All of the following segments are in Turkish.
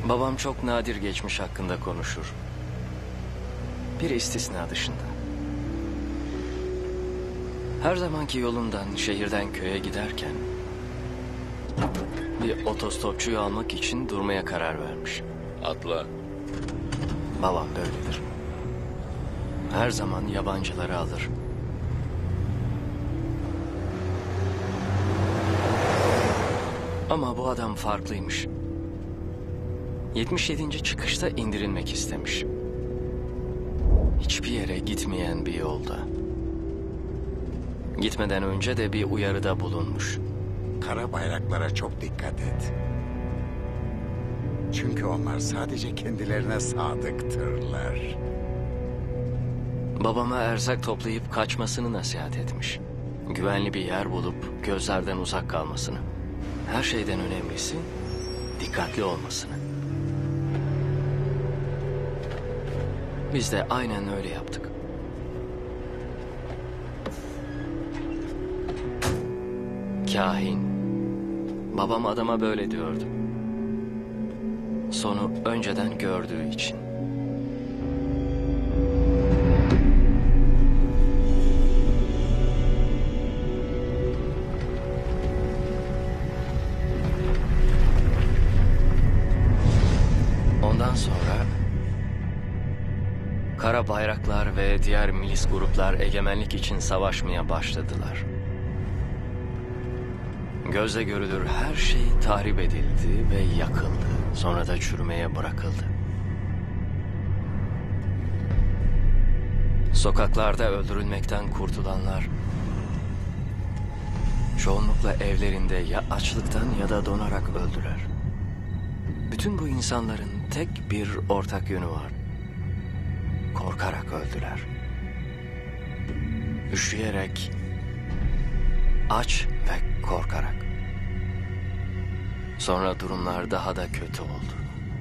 Babam çok nadir geçmiş hakkında konuşur. Bir istisna dışında. Her zamanki yolundan şehirden köye giderken bir otostopçuyu almak için durmaya karar vermiş. Atla. Babam böyledir. Her zaman yabancıları alır. Ama bu adam farklıymış. 77. çıkışta indirilmek istemiş. Hiçbir yere gitmeyen bir yolda. Gitmeden önce de bir uyarıda bulunmuş. Kara bayraklara çok dikkat et. Çünkü onlar sadece kendilerine sadıktırlar. Babama erzak toplayıp kaçmasını nasihat etmiş. Güvenli bir yer bulup gözlerden uzak kalmasını. Her şeyden önemlisi dikkatli olmasını. Biz de aynen öyle yaptık. Kahin. Babam adama böyle diyordu. Sonu önceden gördüğü için. Ondan sonra kara bayraklar ve diğer milis gruplar egemenlik için savaşmaya başladılar. Gözle görülür her şey tahrip edildi ve yakıldı. Sonra da çürümeye bırakıldı. Sokaklarda öldürülmekten kurtulanlar çoğunlukla evlerinde ya açlıktan ya da donarak öldüler. Bütün bu insanların tek bir ortak yönü var. Korkarak öldüler. Üşüyerek, aç ve korkarak. Sonra durumlar daha da kötü oldu.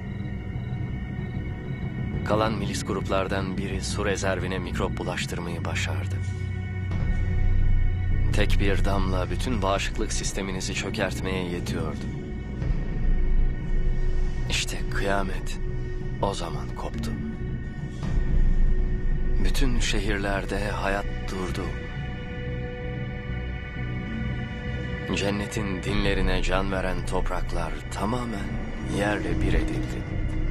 Kalan milis gruplardan biri su rezervine mikrop bulaştırmayı başardı. Tek bir damla bütün bağışıklık sisteminizi çökertmeye yetiyordu. İşte kıyamet o zaman koptu. Bütün şehirlerde hayat durdu. Cennetin dinlerine can veren topraklar tamamen yerle bir edildi.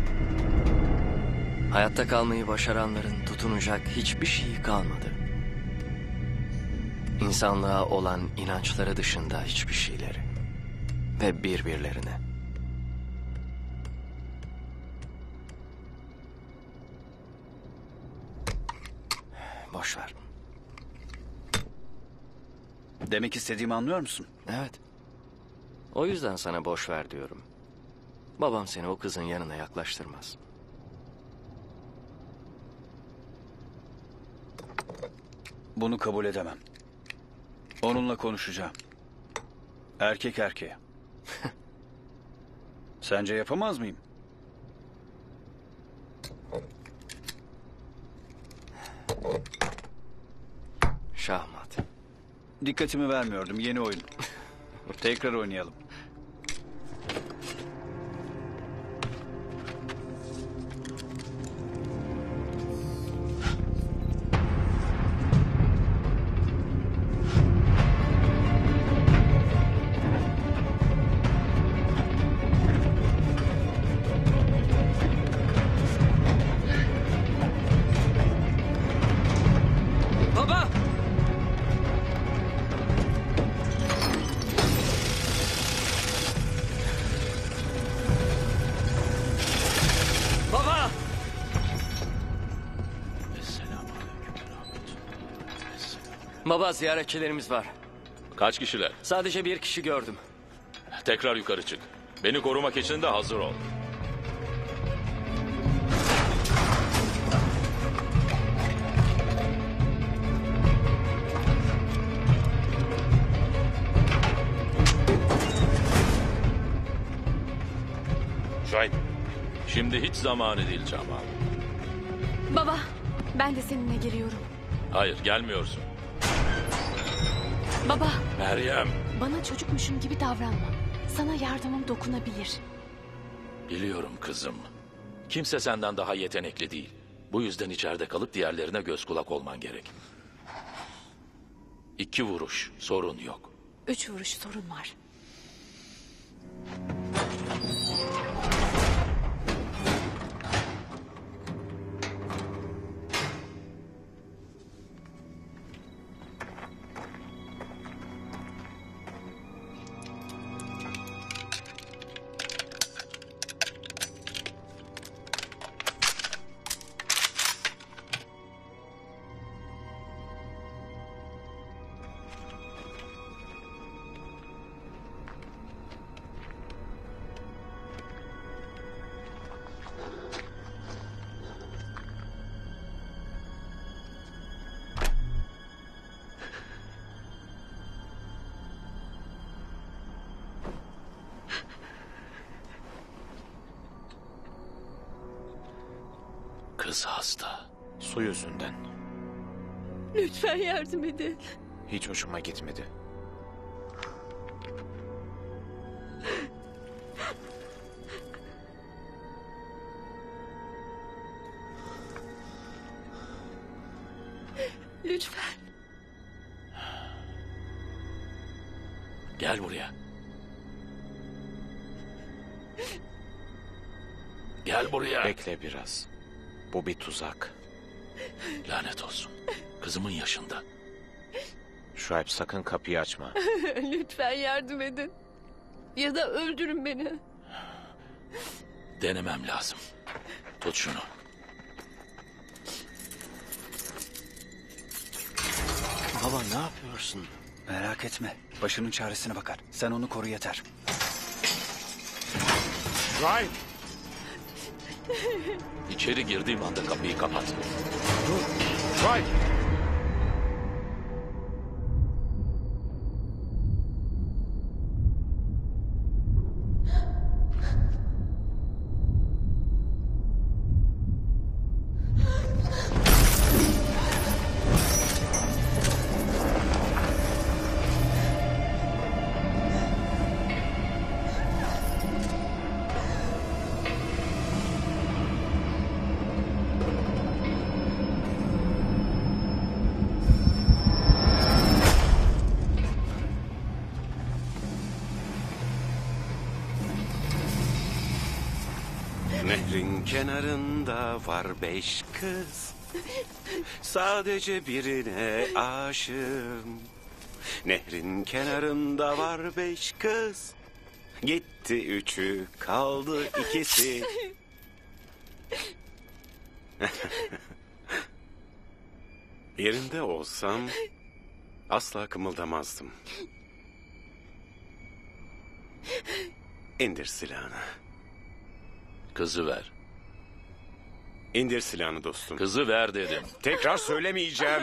Hayatta kalmayı başaranların tutunacak hiçbir şey kalmadı. İnsanlığa olan inançları dışında hiçbir şeyleri ve birbirlerine. Boş ver. Demek istediğimi anlıyor musun? Evet. O yüzden sana boş ver diyorum. Babam seni o kızın yanına yaklaştırmaz. Bunu kabul edemem. Onunla konuşacağım. Erkek erkeğe. Sence yapamaz mıyım? Şahmat. Dikkatimi vermiyordum. Yeni oyun. Tekrar oynayalım. Baba! Baba! Baba, ziyaretçilerimiz var. Kaç kişiler? Sadece bir kişi gördüm. Tekrar yukarı çık. Beni korumak için de hazır ol. Şahin. Şimdi hiç zamanı değil Cemal. Baba, ben de seninle geliyorum. Hayır, gelmiyorsun. Baba, Meryem. bana çocukmuşum gibi davranma. Sana yardımım dokunabilir. Biliyorum kızım. Kimse senden daha yetenekli değil. Bu yüzden içeride kalıp diğerlerine göz kulak olman gerek. 2 vuruş, sorun yok. 3 vuruş sorun var. Kız hasta. Su yüzünden. Lütfen yardım edin. Hiç hoşuma gitmedi. Lütfen. Gel buraya. Gel buraya. Bekle biraz. Bu bir tuzak. Lanet olsun. Kızımın yaşında. Şuayb, sakın kapıyı açma. Lütfen yardım edin. Ya da öldürün beni. Denemem lazım. Tut şunu. Baba ne yapıyorsun? Merak etme. Başının çaresine bakar. Sen onu koru yeter. Şuayb! İçeri girdiğim anda kapıyı kapat. Şuayb! Nehrin kenarında var 5 kız. Sadece birine aşığım. Nehrin kenarında var 5 kız. Gitti 3'ü, kaldı 2'si. Yerinde olsam asla kımıldamazdım. İndir silahını. Kızı ver. İndir silahını dostum. Kızı ver dedim. Tekrar söylemeyeceğim.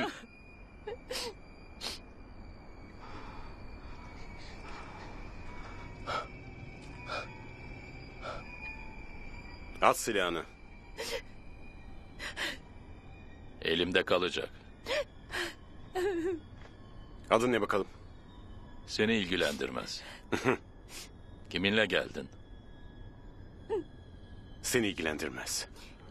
At silahını. Elimde kalacak. Adın ne bakalım? Seni ilgilendirmez. Kiminle geldin? Seni ilgilendirmez.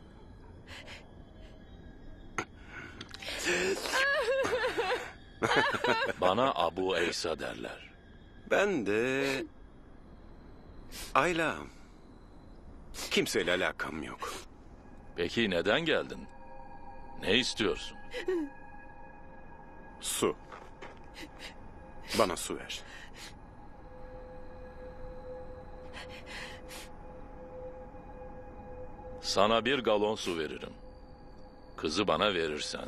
Bana Abu Eysa derler. Ben de... Ayla. Kimseyle alakam yok. Peki neden geldin? Ne istiyorsun? Su. Bana su ver. Sana 1 galon su veririm. Kızı bana verirsen.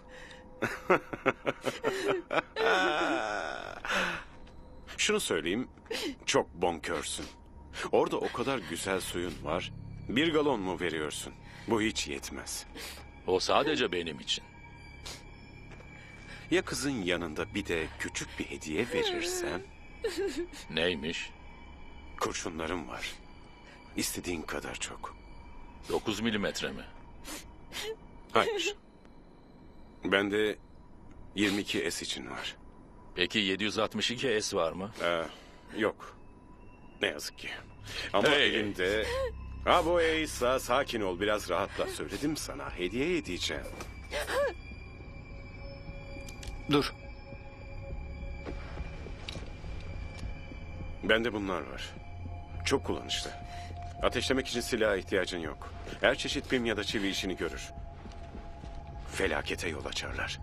Şunu söyleyeyim, çok bonkörsün. Orada o kadar güzel suyun var. 1 galon mu veriyorsun? Bu hiç yetmez. O sadece benim için. Ya kızın yanında bir de küçük bir hediye verirsen? Neymiş? Kurşunlarım var. İstediğin kadar çok. 9 milimetre mi? Hayır. Bende 22 S için var. Peki 762 S var mı? Yok. Ne yazık ki. Ama Hey! elimde Abu İsa, sakin ol, biraz rahatla. Söyledim sana, hediye edeceğim. Dur. Bende bunlar var. Çok kullanışlı. Ateşlemek için silaha ihtiyacın yok. Her çeşit pim ya da çivi işini görür. Felakete yol açarlar.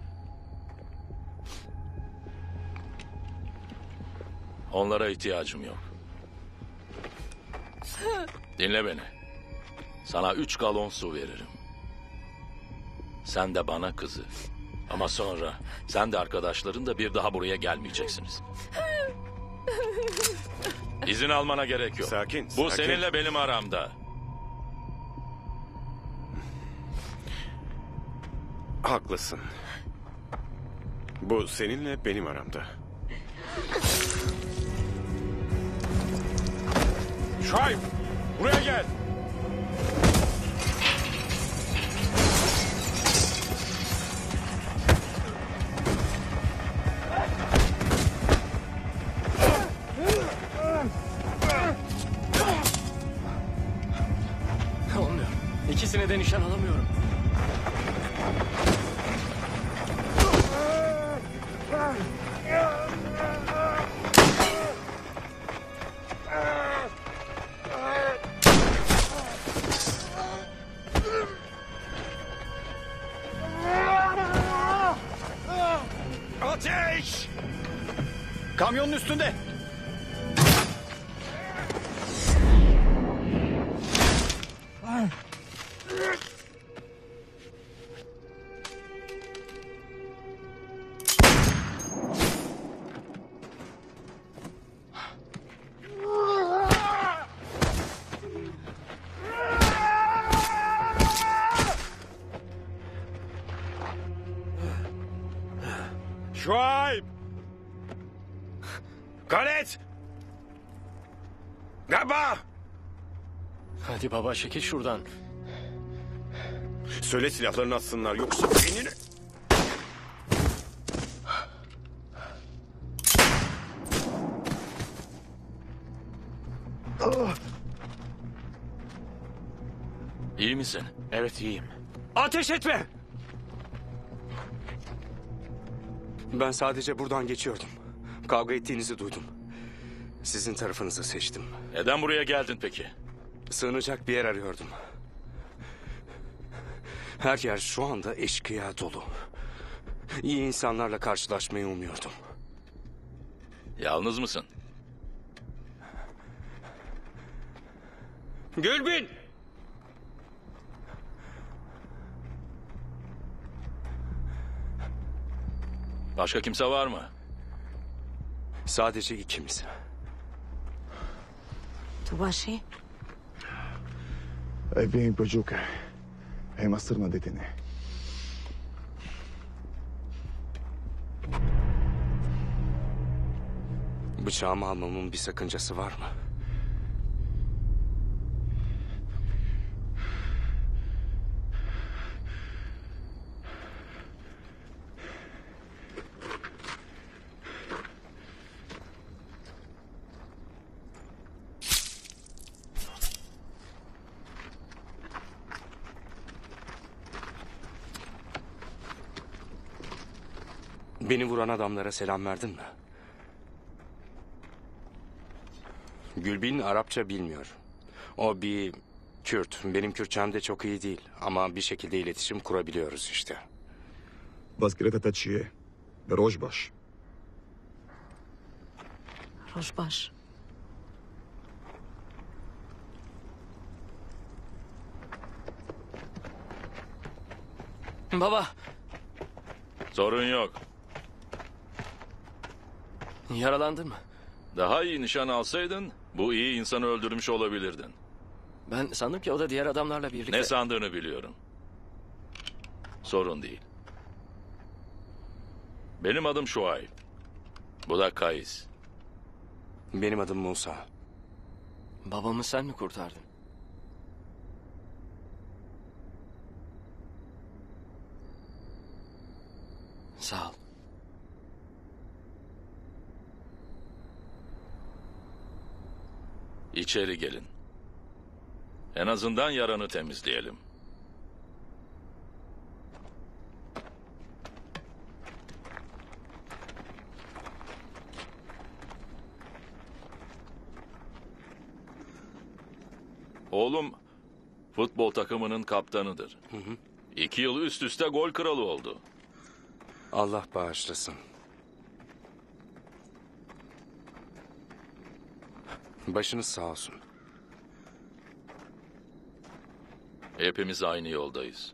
Onlara ihtiyacım yok. Dinle beni. Sana 3 galon su veririm. Sen de bana kızı. Ama sonra sen de arkadaşların da bir daha buraya gelmeyeceksiniz. İzin almana gerek yok. Sakin, Bu sakin. seninle benim aramda. Haklısın. Bu seninle benim aramda. Şuayb, buraya gel. Olmuyor. İkisine de nişan alamıyorum. Ateş! Kamyonun üstünde. Şuayb! Galet! Baba! Hadi baba, çekil şuradan. Söyle silahlarını atsınlar, yoksa beynini... İyi misin? Evet, iyiyim. Ateş etme! Ben sadece buradan geçiyordum. Kavga ettiğinizi duydum. Sizin tarafınızı seçtim. Neden buraya geldin peki? Sığınacak bir yer arıyordum. Her yer şu anda eşkıya dolu. İyi insanlarla karşılaşmayı umuyordum. Yalnız mısın? Gülbin! Başka kimse var mı? Sadece ikimiz. Tu başı? Vem Pajuca. Mastırma dedeni. Bıçağımı almamın bir sakıncası var mı? Beni vuran adamlara selam verdin mi? Gülbin Arapça bilmiyor. O bir Kürt. Benim Kürtçem de çok iyi değil. Ama bir şekilde iletişim kurabiliyoruz işte. Bazgreta taçiye. Rojbaş. Roşbaş. Baba, Sorun yok. yaralandın mı? Daha iyi nişan alsaydın bu iyi insanı öldürmüş olabilirdin. Ben sandım ki o da diğer adamlarla birlikte... Ne sandığını biliyorum. Sorun değil. Benim adım Şuayb. Bu da Kayıs. Benim adım Musa. Babamı sen mi kurtardın? Sağ ol. İçeri gelin. En azından yaranı temizleyelim. Oğlum futbol takımının kaptanıdır. 2 yıl üst üste gol kralı oldu. Allah bağışlasın. Başınız sağ olsun. Hepimiz aynı yoldayız.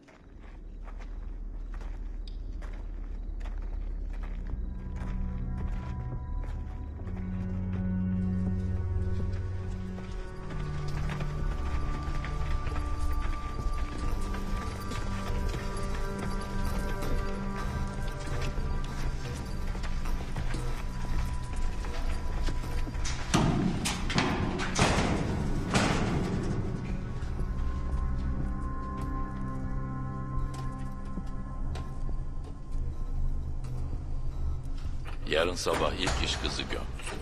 Yarın sabah ilk iş kızı göm.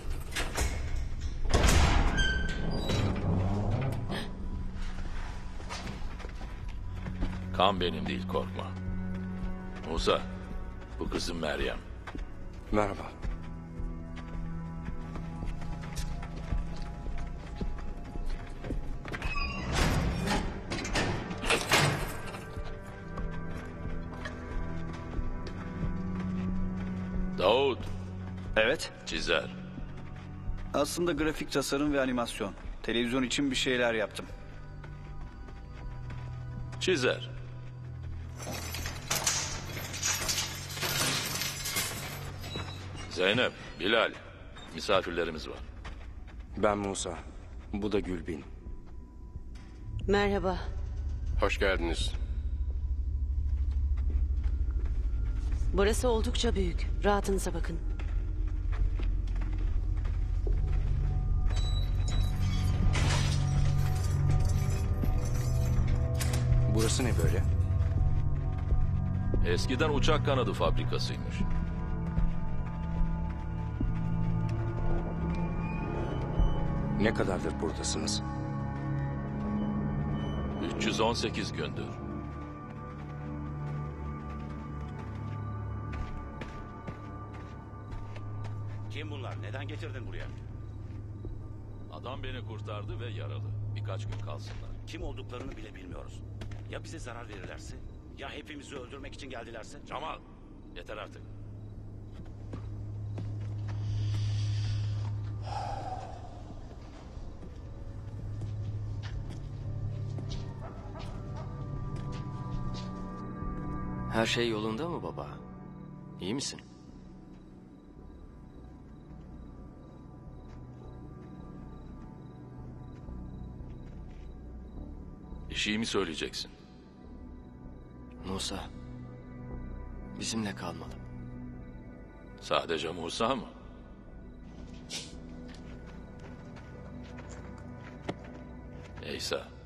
Kan benim değil, korkma. Musa, bu kızım Meryem. Merhaba. Davut, Evet. çizer. Aslında grafik tasarım ve animasyon. Televizyon için bir şeyler yaptım. Çizer. Zeynep, Bilal, misafirlerimiz var. Ben Musa. Bu da Gülbin. Merhaba. Hoş geldiniz. Burası oldukça büyük. Rahatınıza bakın. Burası ne böyle? Eskiden uçak kanadı fabrikasıymış. Ne kadardır buradasınız? 318 gündür. Kim bunlar? Neden getirdin buraya? Adam beni kurtardı ve yaralı. Birkaç gün kalsınlar. Kim olduklarını bile bilmiyoruz. Ya bize zarar verirlerse? Ya hepimizi öldürmek için geldilerse? Cemal, yeter artık. Her şey yolunda mı baba? İyi misin? Bir şey mi söyleyeceksin? Musa, bizimle kalmalı. Sadece Musa mı? İsa.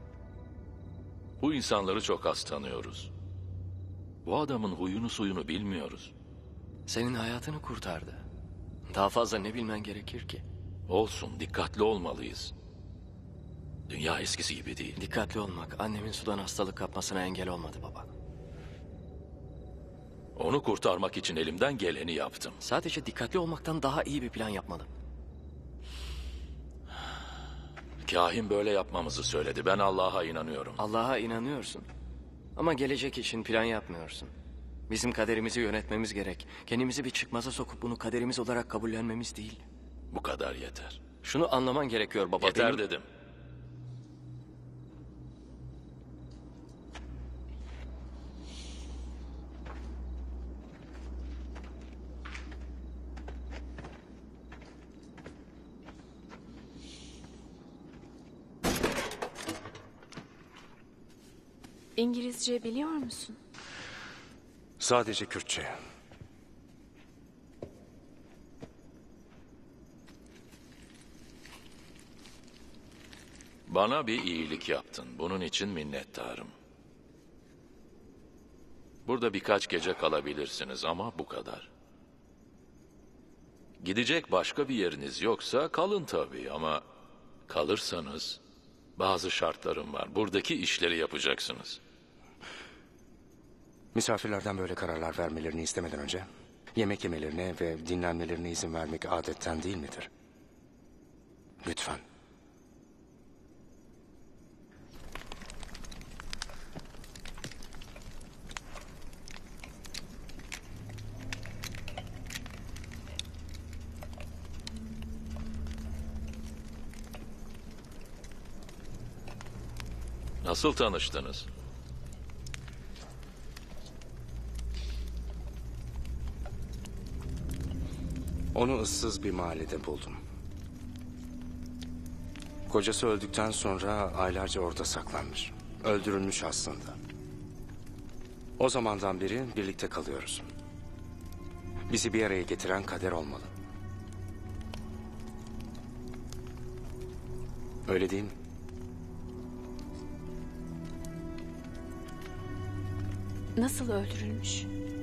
Bu insanları çok az tanıyoruz. Bu adamın huyunu suyunu bilmiyoruz. Senin hayatını kurtardı. Daha fazla ne bilmen gerekir ki? Olsun, dikkatli olmalıyız. Dünya eskisi gibi değil. Dikkatli olmak annemin sudan hastalık kapmasına engel olmadı baba. Onu kurtarmak için elimden geleni yaptım. Sadece dikkatli olmaktan daha iyi bir plan yapmalı. Kahin böyle yapmamızı söyledi. Ben Allah'a inanıyorum. Allah'a inanıyorsun. Ama gelecek için plan yapmıyorsun. Bizim kaderimizi yönetmemiz gerek. Kendimizi bir çıkmaza sokup bunu kaderimiz olarak kabullenmemiz değil. Bu kadar yeter. Şunu anlaman gerekiyor baba. Yeter benim- dedim. İngilizce biliyor musun? Sadece Kürtçe. Bana bir iyilik yaptın. Bunun için minnettarım. Burada birkaç gece kalabilirsiniz ama bu kadar. Gidecek başka bir yeriniz yoksa kalın tabii ama kalırsanız Bazı şartlarım var. Buradaki işleri yapacaksınız. Misafirlerden böyle kararlar vermelerini istemeden önce yemek yemelerine ve dinlenmelerine izin vermek adetten değil midir? Lütfen. Nasıl tanıştınız? Onu ıssız bir mahallede buldum. Kocası öldükten sonra aylarca orada saklanmış. Öldürülmüş aslında. O zamandan beri birlikte kalıyoruz. Bizi bir araya getiren kader olmalı. Öyle değil mi? Nasıl öldürülmüş?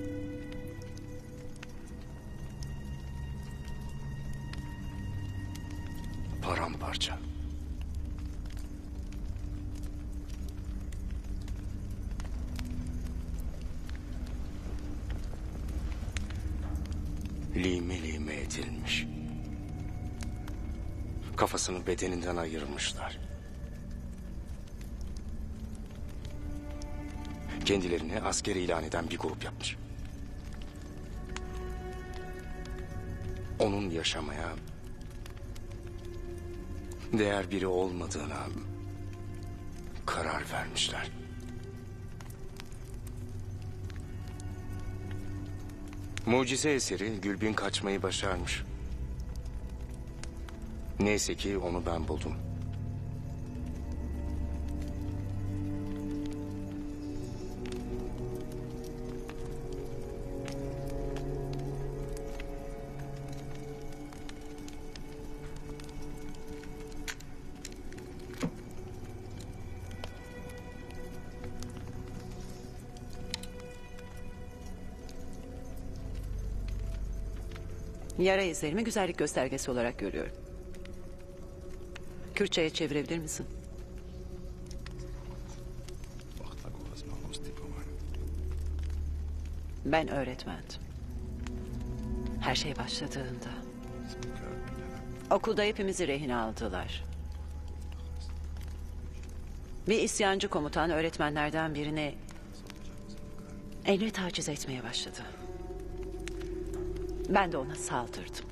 Paramparça. Lime lime edilmiş. Kafasını bedeninden ayırmışlar. Kendilerini asker ilan eden bir grup yapmış. Onun yaşamaya değer biri olmadığına karar vermişler. Mucize eseri Gülbin kaçmayı başarmış. Neyse ki onu ben buldum. Yara izlerimi güzellik göstergesi olarak görüyorum. Kürtçe'ye çevirebilir misin? Ben öğretmendim. Her şey başladığında. Okulda hepimizi rehin aldılar. Bir isyancı komutan öğretmenlerden birini Emre taciz etmeye başladı. Ben de ona saldırdım.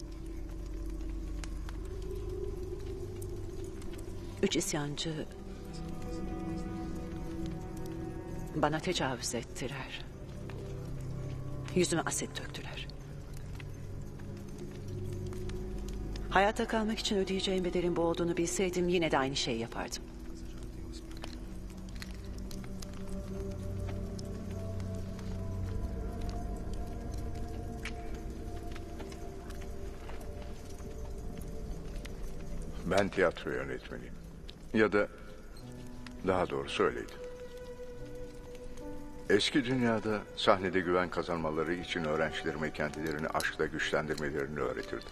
3 isyancı bana tecavüz ettiler. Yüzüme asit döktüler. Hayatta kalmak için ödeyeceğim bedelin bu olduğunu bilseydim yine de aynı şeyi yapardım. Ben tiyatro yönetmeniyim. Ya da daha doğrusu öyleydi. Eski dünyada sahnede güven kazanmaları için öğrencilerime kendilerini aşkla güçlendirmelerini öğretirdim.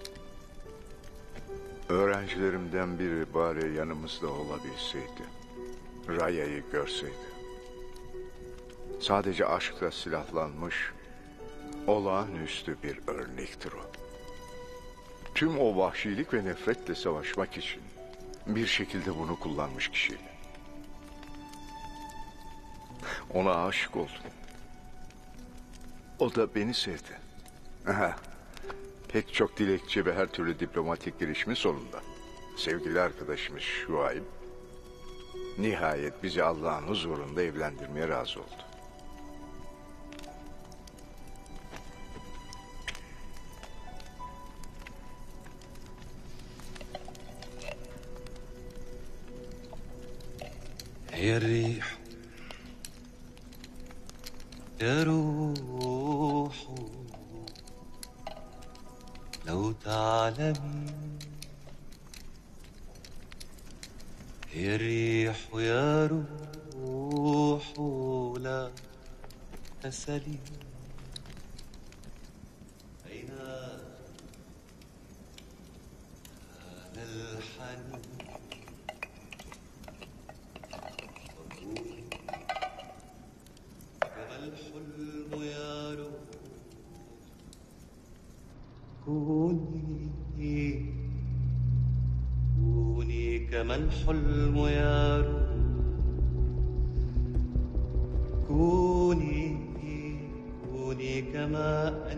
Öğrencilerimden biri bari yanımızda olabilseydi, Raya'yı görseydi. Sadece aşkla silahlanmış, olağanüstü bir örnektir o. Tüm o vahşilik ve nefretle savaşmak için bir şekilde bunu kullanmış kişiydi. Ona aşık oldum. O da beni sevdi. Aha. Pek çok dilekçe ve her türlü diplomatik girişimin sonunda sevgili arkadaşımız Şuayb nihayet bizi Allah'ın huzurunda evlendirmeye razı oldu. يا الريح يا روح لو تعلمين يا الريح يا روح لا تسلي أين هذا الحنين الحلم يا روح كوني كوني كما الحلم يا روح كوني كوني كما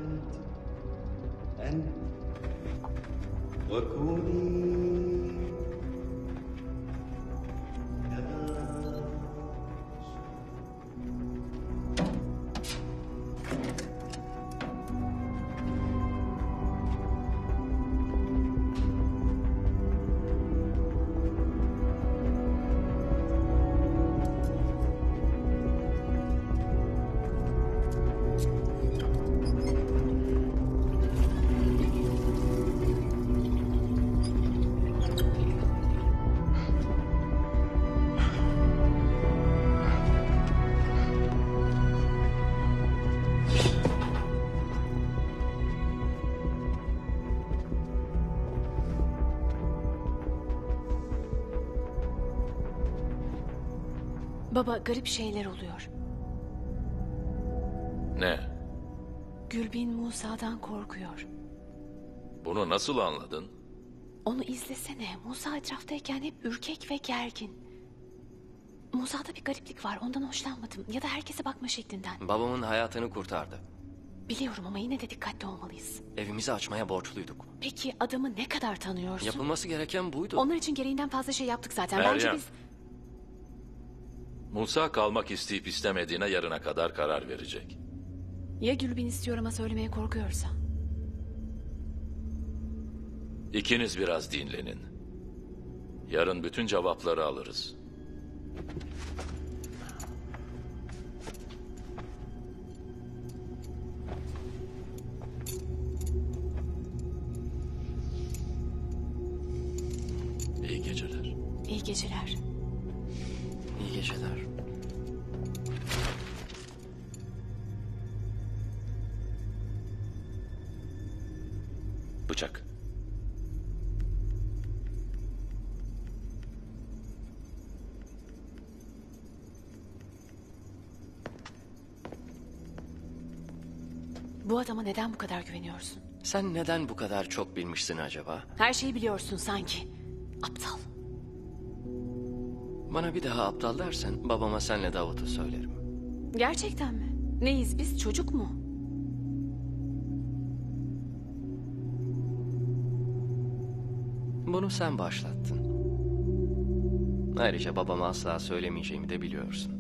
أنت وكوني Baba, garip şeyler oluyor. Ne? Gülbin Musa'dan korkuyor. Bunu nasıl anladın? Onu izlesene. Musa etraftayken hep ürkek ve gergin. Musa'da bir gariplik var. Ondan hoşlanmadım. Ya da herkese bakma şeklinden. Babamın hayatını kurtardı. Biliyorum ama yine de dikkatli olmalıyız. Evimizi açmaya borçluyduk. Peki adamı ne kadar tanıyorsun? Yapılması gereken buydu. Onlar için gereğinden fazla şey yaptık zaten. Bence Meryem. biz... Musa kalmak isteyip istemediğine yarına kadar karar verecek. Ya Gülbin istiyor ama söylemeye korkuyorsa? İkiniz biraz dinlenin. Yarın bütün cevapları alırız. İyi geceler. İyi geceler. İyi geceler. Bıçak. Bu adama neden bu kadar güveniyorsun? Sen neden bu kadar çok bilmişsin acaba? Her şeyi biliyorsun sanki. Aptal. Bana bir daha aptal dersen babama senle Davut'u söylerim. Gerçekten mi? Neyiz biz, çocuk mu? Bunu sen başlattın. Ayrıca babama asla söylemeyeceğimi de biliyorsun.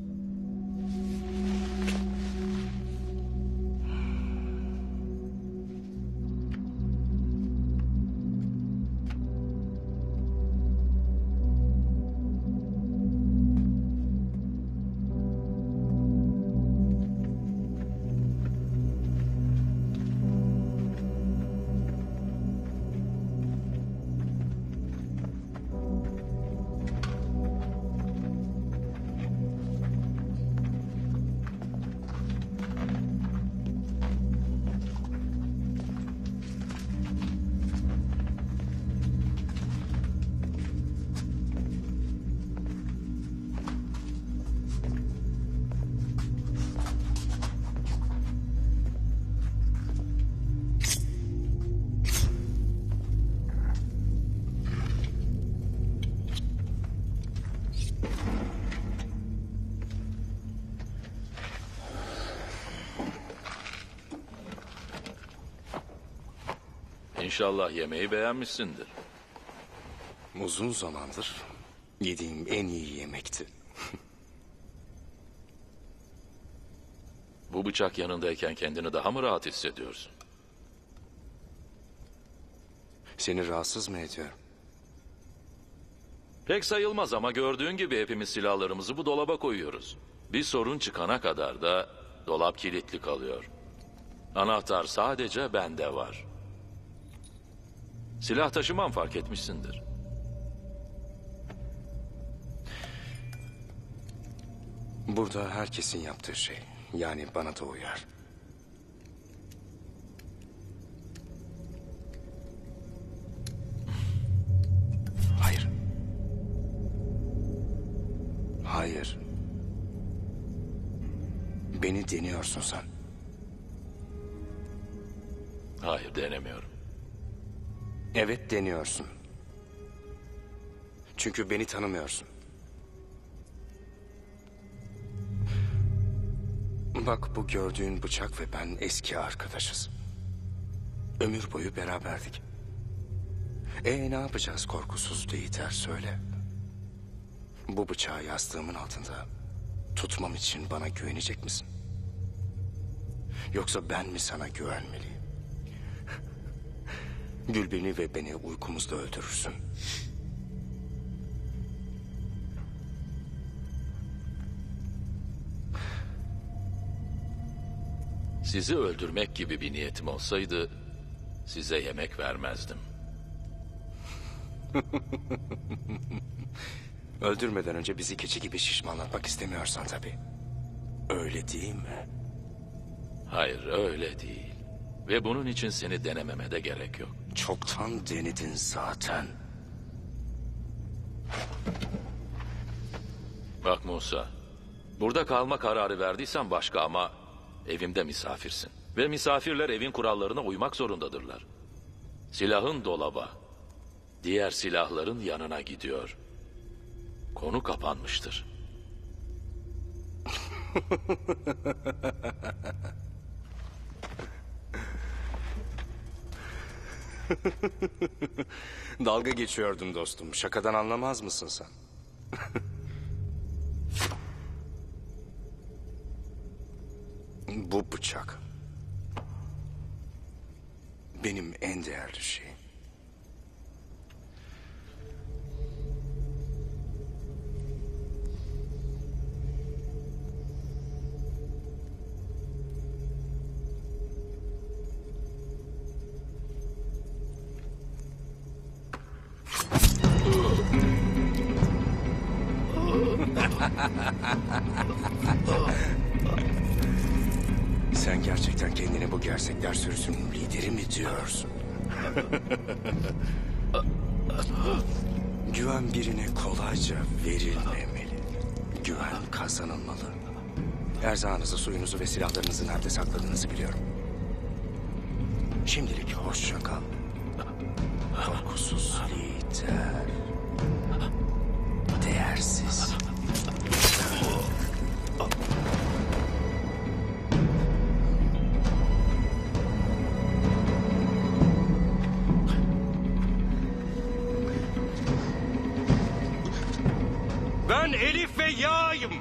İnşallah yemeği beğenmişsindir. Uzun zamandır yediğim en iyi yemekti. Bu bıçak yanındayken kendini daha mı rahat hissediyorsun? Seni rahatsız mı ediyor? Pek sayılmaz ama gördüğün gibi hepimiz silahlarımızı bu dolaba koyuyoruz. Bir sorun çıkana kadar da dolap kilitli kalıyor. Anahtar sadece bende var. Silah taşımam, fark etmişsindir. Burada herkesin yaptığı şey. Yani bana da uyar. Hayır. Hayır. Beni deniyorsun sen. Hayır, denemiyorum. Evet, deniyorsun. Çünkü beni tanımıyorsun. Bak, bu gördüğün bıçak ve ben eski arkadaşız. Ömür boyu beraberdik. Ne yapacağız korkusuz Yiğiter, söyle. Bu bıçağı yastığımın altında tutmam için bana güvenecek misin? Yoksa ben mi sana güvenmeliyim? Gülben'i ve beni uykumuzda öldürürsün. Sizi öldürmek gibi bir niyetim olsaydı size yemek vermezdim. Öldürmeden önce bizi keçi gibi şişmanlatmak istemiyorsan tabii. Öyle değil mi? Hayır, öyle değil. Ve bunun için seni denememe de gerek yok. Çoktan denedin zaten. Bak Musa, burada kalma kararı verdiysen başka ama evimde misafirsin. Ve misafirler evin kurallarına uymak zorundadırlar. Silahın dolaba, diğer silahların yanına gidiyor. Konu kapanmıştır. Dalga geçiyordum dostum. Şakadan anlamaz mısın sen? Bu bıçak benim en değerli şeyim. Sen gerçekten kendini bu gerçekler sürüsünün lideri mi diyorsun? Güven birine kolayca verilmemeli. Güven kazanılmalı. Erzağınızı, suyunuzu ve silahlarınızı nerede sakladığınızı biliyorum. Şimdilik hoşça kal. Korkusuz lider. Değersiz. Ben Elif ve Ya'yım.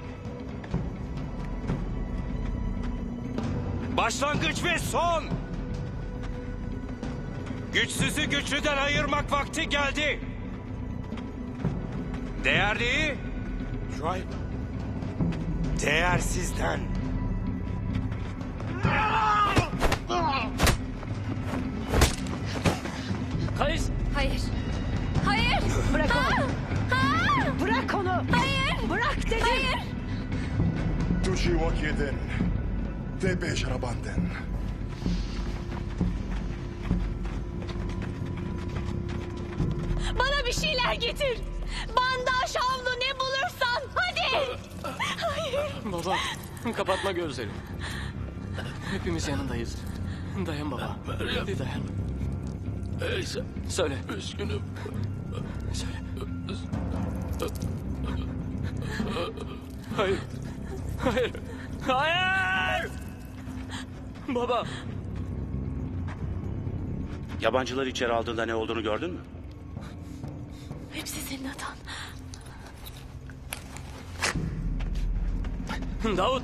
Başlangıç ve son. Güçsüzü güçlüden ayırmak vakti geldi. Değerliyi değersizden. Hayır. Hayır. Bırak onu. Bırak onu. Hayır. Bırak dedim. Hayır. Tushiwakiden. Tepe şarabanden. Bana bir şeyler getir. Bandaj, havlu ne bulursan. Hadi. Hayır. Baba, kapatma gözlerini. Hepimiz yanındayız. Dayan baba. Hadi dayan. Söyle. Üzgünüm. Söyle. Hayır. Hayır. Hayır! Baba. Yabancıları içeri aldığında ne olduğunu gördün mü? Hepsi senin hatan. Davut.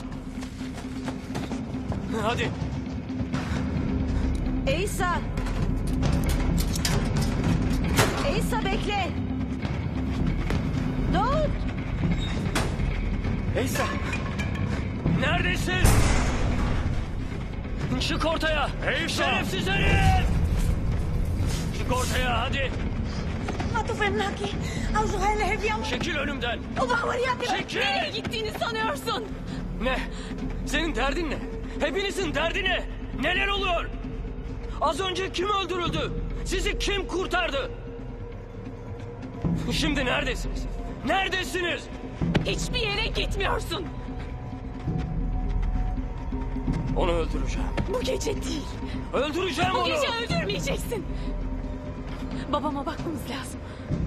Hadi. Eysa. Eysa bekle. Davut. Eysa. Neredesin? Çık ortaya. Eysa. Şerefsiz herif. Çık ortaya hadi. Çekil önümden. Çekil. Nereye gittiğini sanıyorsun? Ne? Senin derdin ne? Hepinizin derdi ne? Neler oluyor? Az önce kim öldürüldü? Sizi kim kurtardı? Şimdi neredesiniz? Neredesiniz? Hiçbir yere gitmiyorsun. Onu öldüreceğim. Bu gece değil. Öldüreceğim Bu onu. gece öldürmeyeceksin. Babama bakmamız lazım.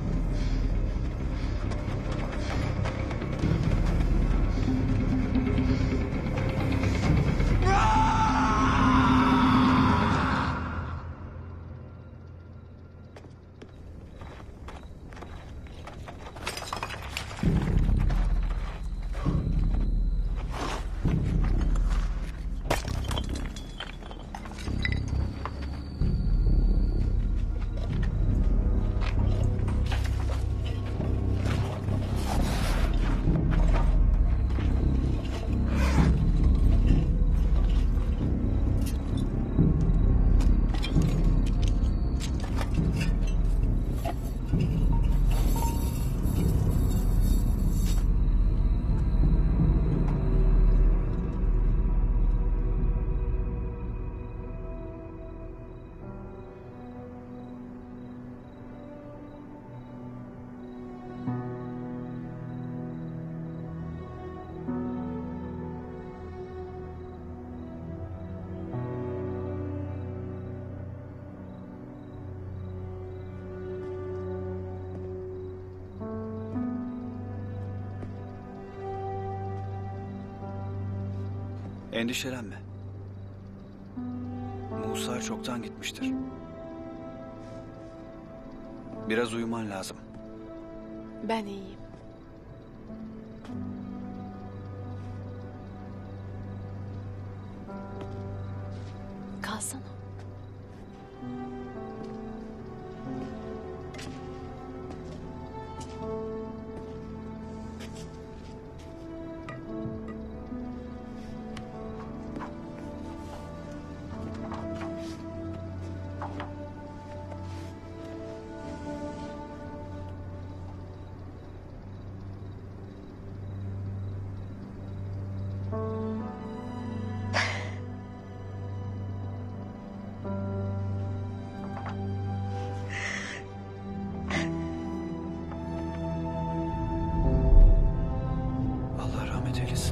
Endişelenme. Musa çoktan gitmiştir. Biraz uyuman lazım. Ben iyiyim. Kalsana. Allah rahmet eylesin.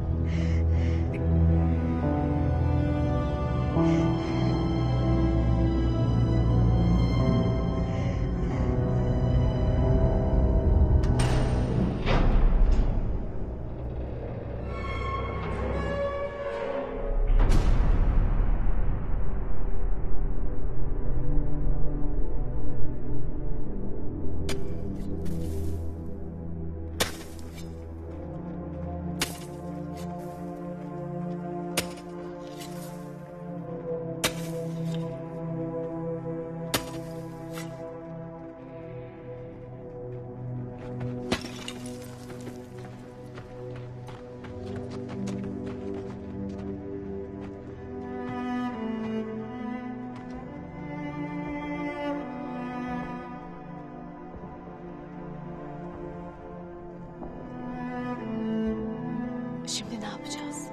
Şimdi ne yapacağız?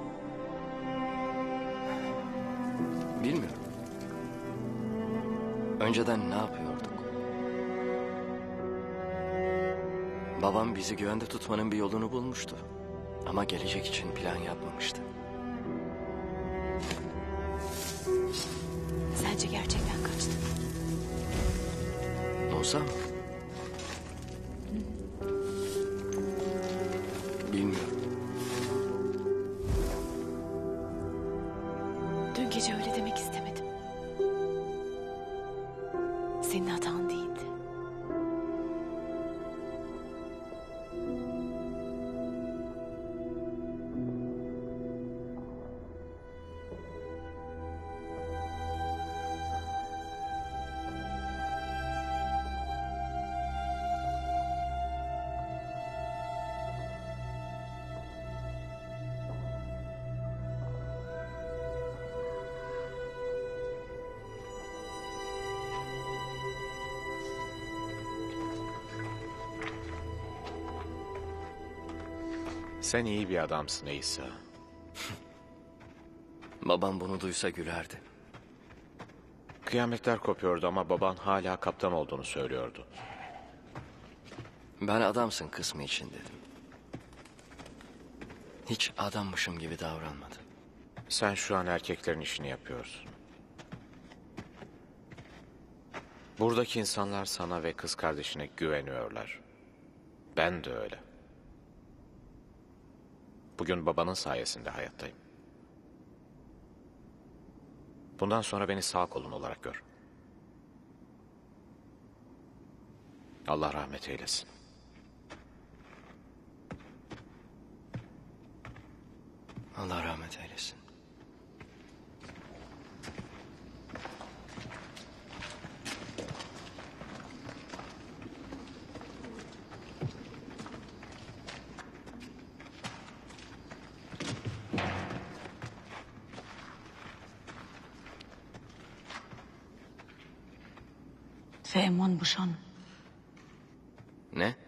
Bilmiyorum. Önceden ne yapıyorduk? Babam bizi güvende tutmanın bir yolunu bulmuştu. Ama gelecek için plan yapmamıştı. Sence gerçekten kaçtı? Musa mı? Bilmiyorum. Dün gece öyle demek istemedim. Senin hatan değildi. Sen iyi bir adamsın İsa. Babam bunu duysa gülerdi. Kıyametler kopuyordu ama baban hala kaptan olduğunu söylüyordu. Ben adamsın kısmı için dedim. Hiç adammışım gibi davranmadı. Sen şu an erkeklerin işini yapıyorsun. Buradaki insanlar sana ve kız kardeşine güveniyorlar. Ben de öyle. Bugün babanın sayesinde hayattayım. Bundan sonra beni sağ kolun olarak gör. Allah rahmet eylesin. Allah rahmet eylesin. Feymon Buşon. Ne?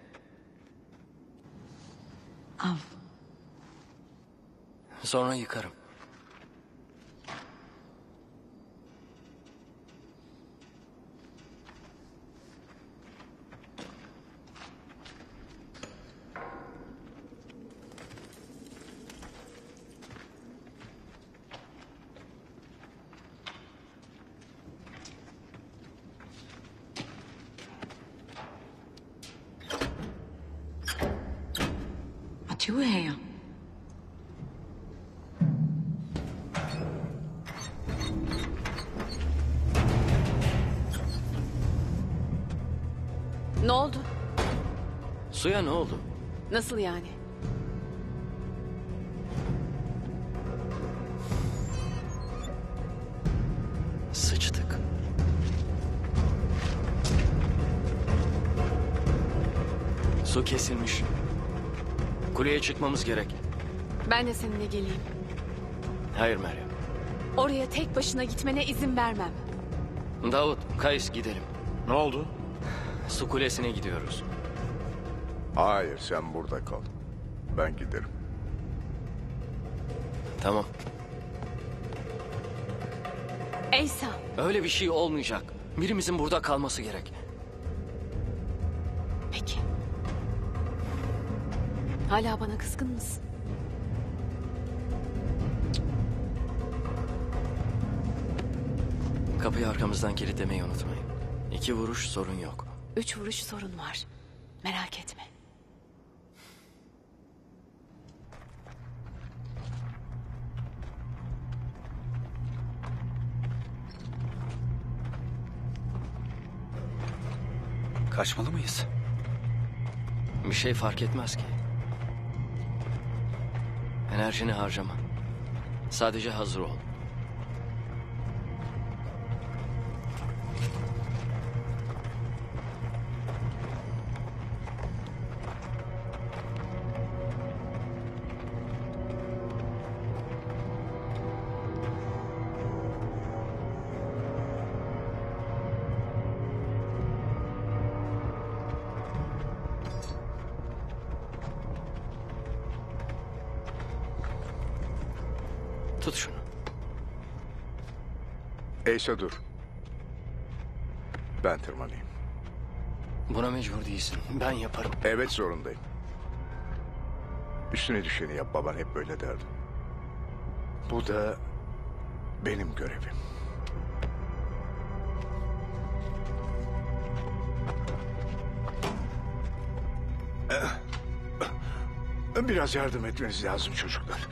Av. Sonra yıkarım. Atıyor her. Ne oldu? Suya ne oldu? Nasıl yani? Sıçtık. Su kesilmiş. Kuleye çıkmamız gerek. Ben de seninle geleyim. Hayır Meryem. Oraya tek başına gitmene izin vermem. Davut, Kays gidelim. Ne oldu? Su kulesine gidiyoruz. Hayır, sen burada kal. Ben giderim. Tamam. Eysa. Öyle bir şey olmayacak. Birimizin burada kalması gerek. Peki. Hala bana kızgın mısın? Kapıyı arkamızdan kilitlemeyi unutmayın. 2 vuruş sorun yok. 3 vuruş sorun var. Merak etme. Kaçmalı mıyız? Bir şey fark etmez ki. Enerjini harcama. Sadece hazır ol. Tut şunu. Eysa dur. Ben tırmanayım. Buna mecbur değilsin. Ben yaparım. Evet, zorundayım. Üstüne düşeni yap, baban hep böyle derdi. Bu da benim görevim. Biraz yardım etmeniz lazım çocuklar.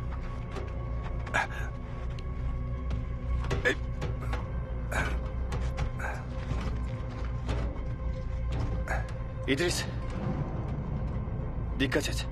İdris. Dikkat et.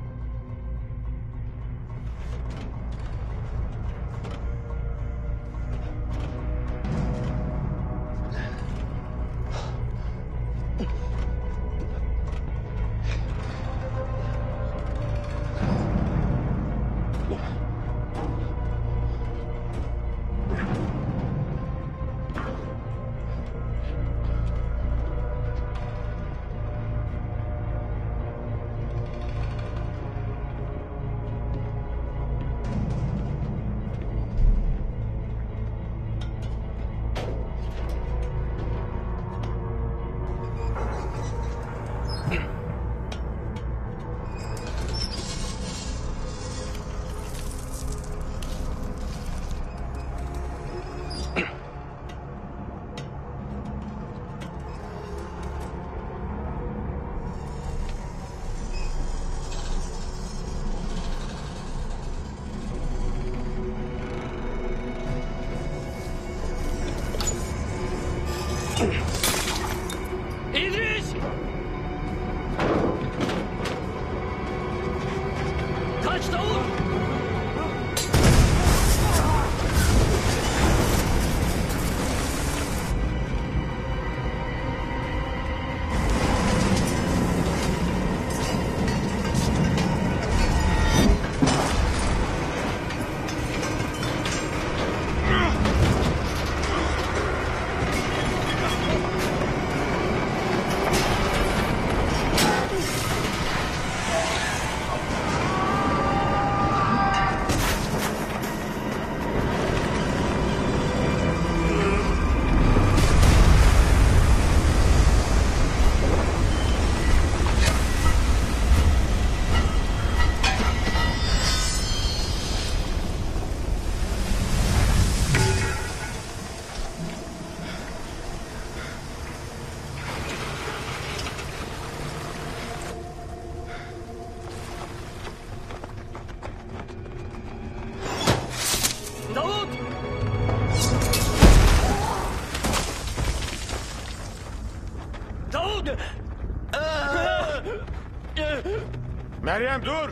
Meryem dur!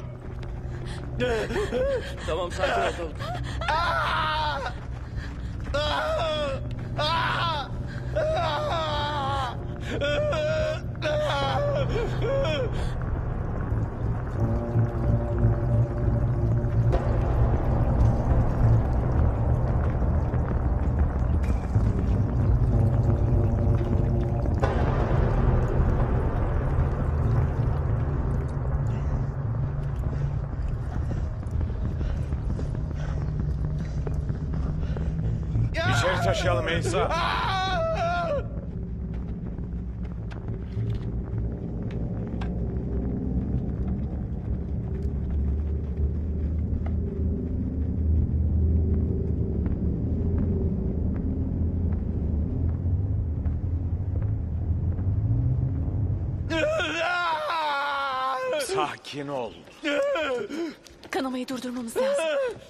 Tamam, sakin ol Davut. İçeri taşıyalım İsa. Sakin ol. Kanamayı durdurmamız lazım.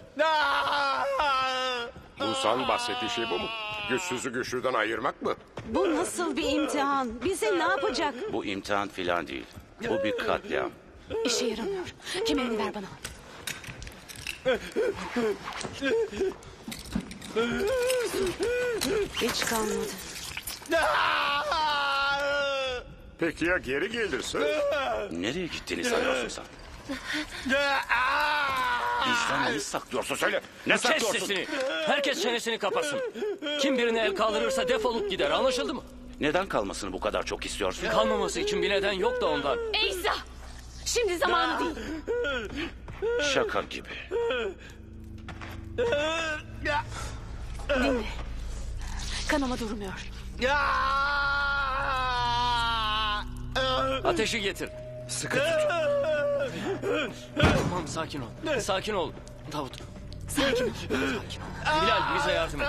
Musa'nın bahsettiği şey bu mu? Güçsüzü güçlüden ayırmak mı? Bu nasıl bir imtihan? Bizi ne yapacak? Bu imtihan filan değil. Bu bir katliam. İşe yaramıyor. Kemerini ver bana. Hiç kalmadı. Peki ya geri gelirse? Nereye gittiğini sanıyorsun sen? Bizden ne saklıyorsun söyle. Ne Kes saklıyorsun? sesini. Herkes çenesini kapatsın. Kim birine el kaldırırsa defolup gider. Anlaşıldı mı? Neden kalmasını bu kadar çok istiyorsun? Kalmaması için bir neden yok da ondan. İsa! Şimdi zamanı değil. Şaka gibi. Dinle. Kanama durmuyor. Ateşi getir. Sıkı tut. Tamam, sakin ol. Sakin ol. Davut. Sakin ol. Sakin ol. Bilal, bize yardım et.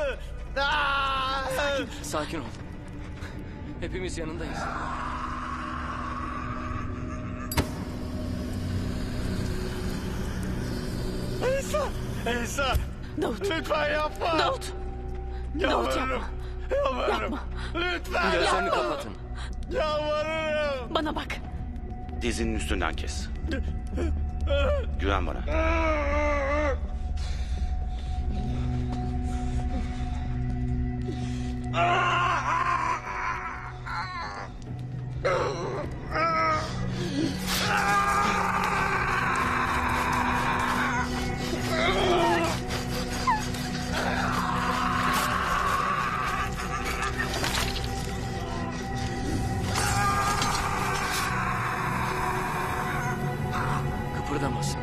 Sakin ol. Hepimiz yanındayız. İsa. Davut. Lütfen yapma. Davut. Davut yapma. Yapma. Lütfen Gözlerini kapatın. Yalvarırım. Bana bak. Dizinin üstünden kes. Güven bana. Kıpırdamasın.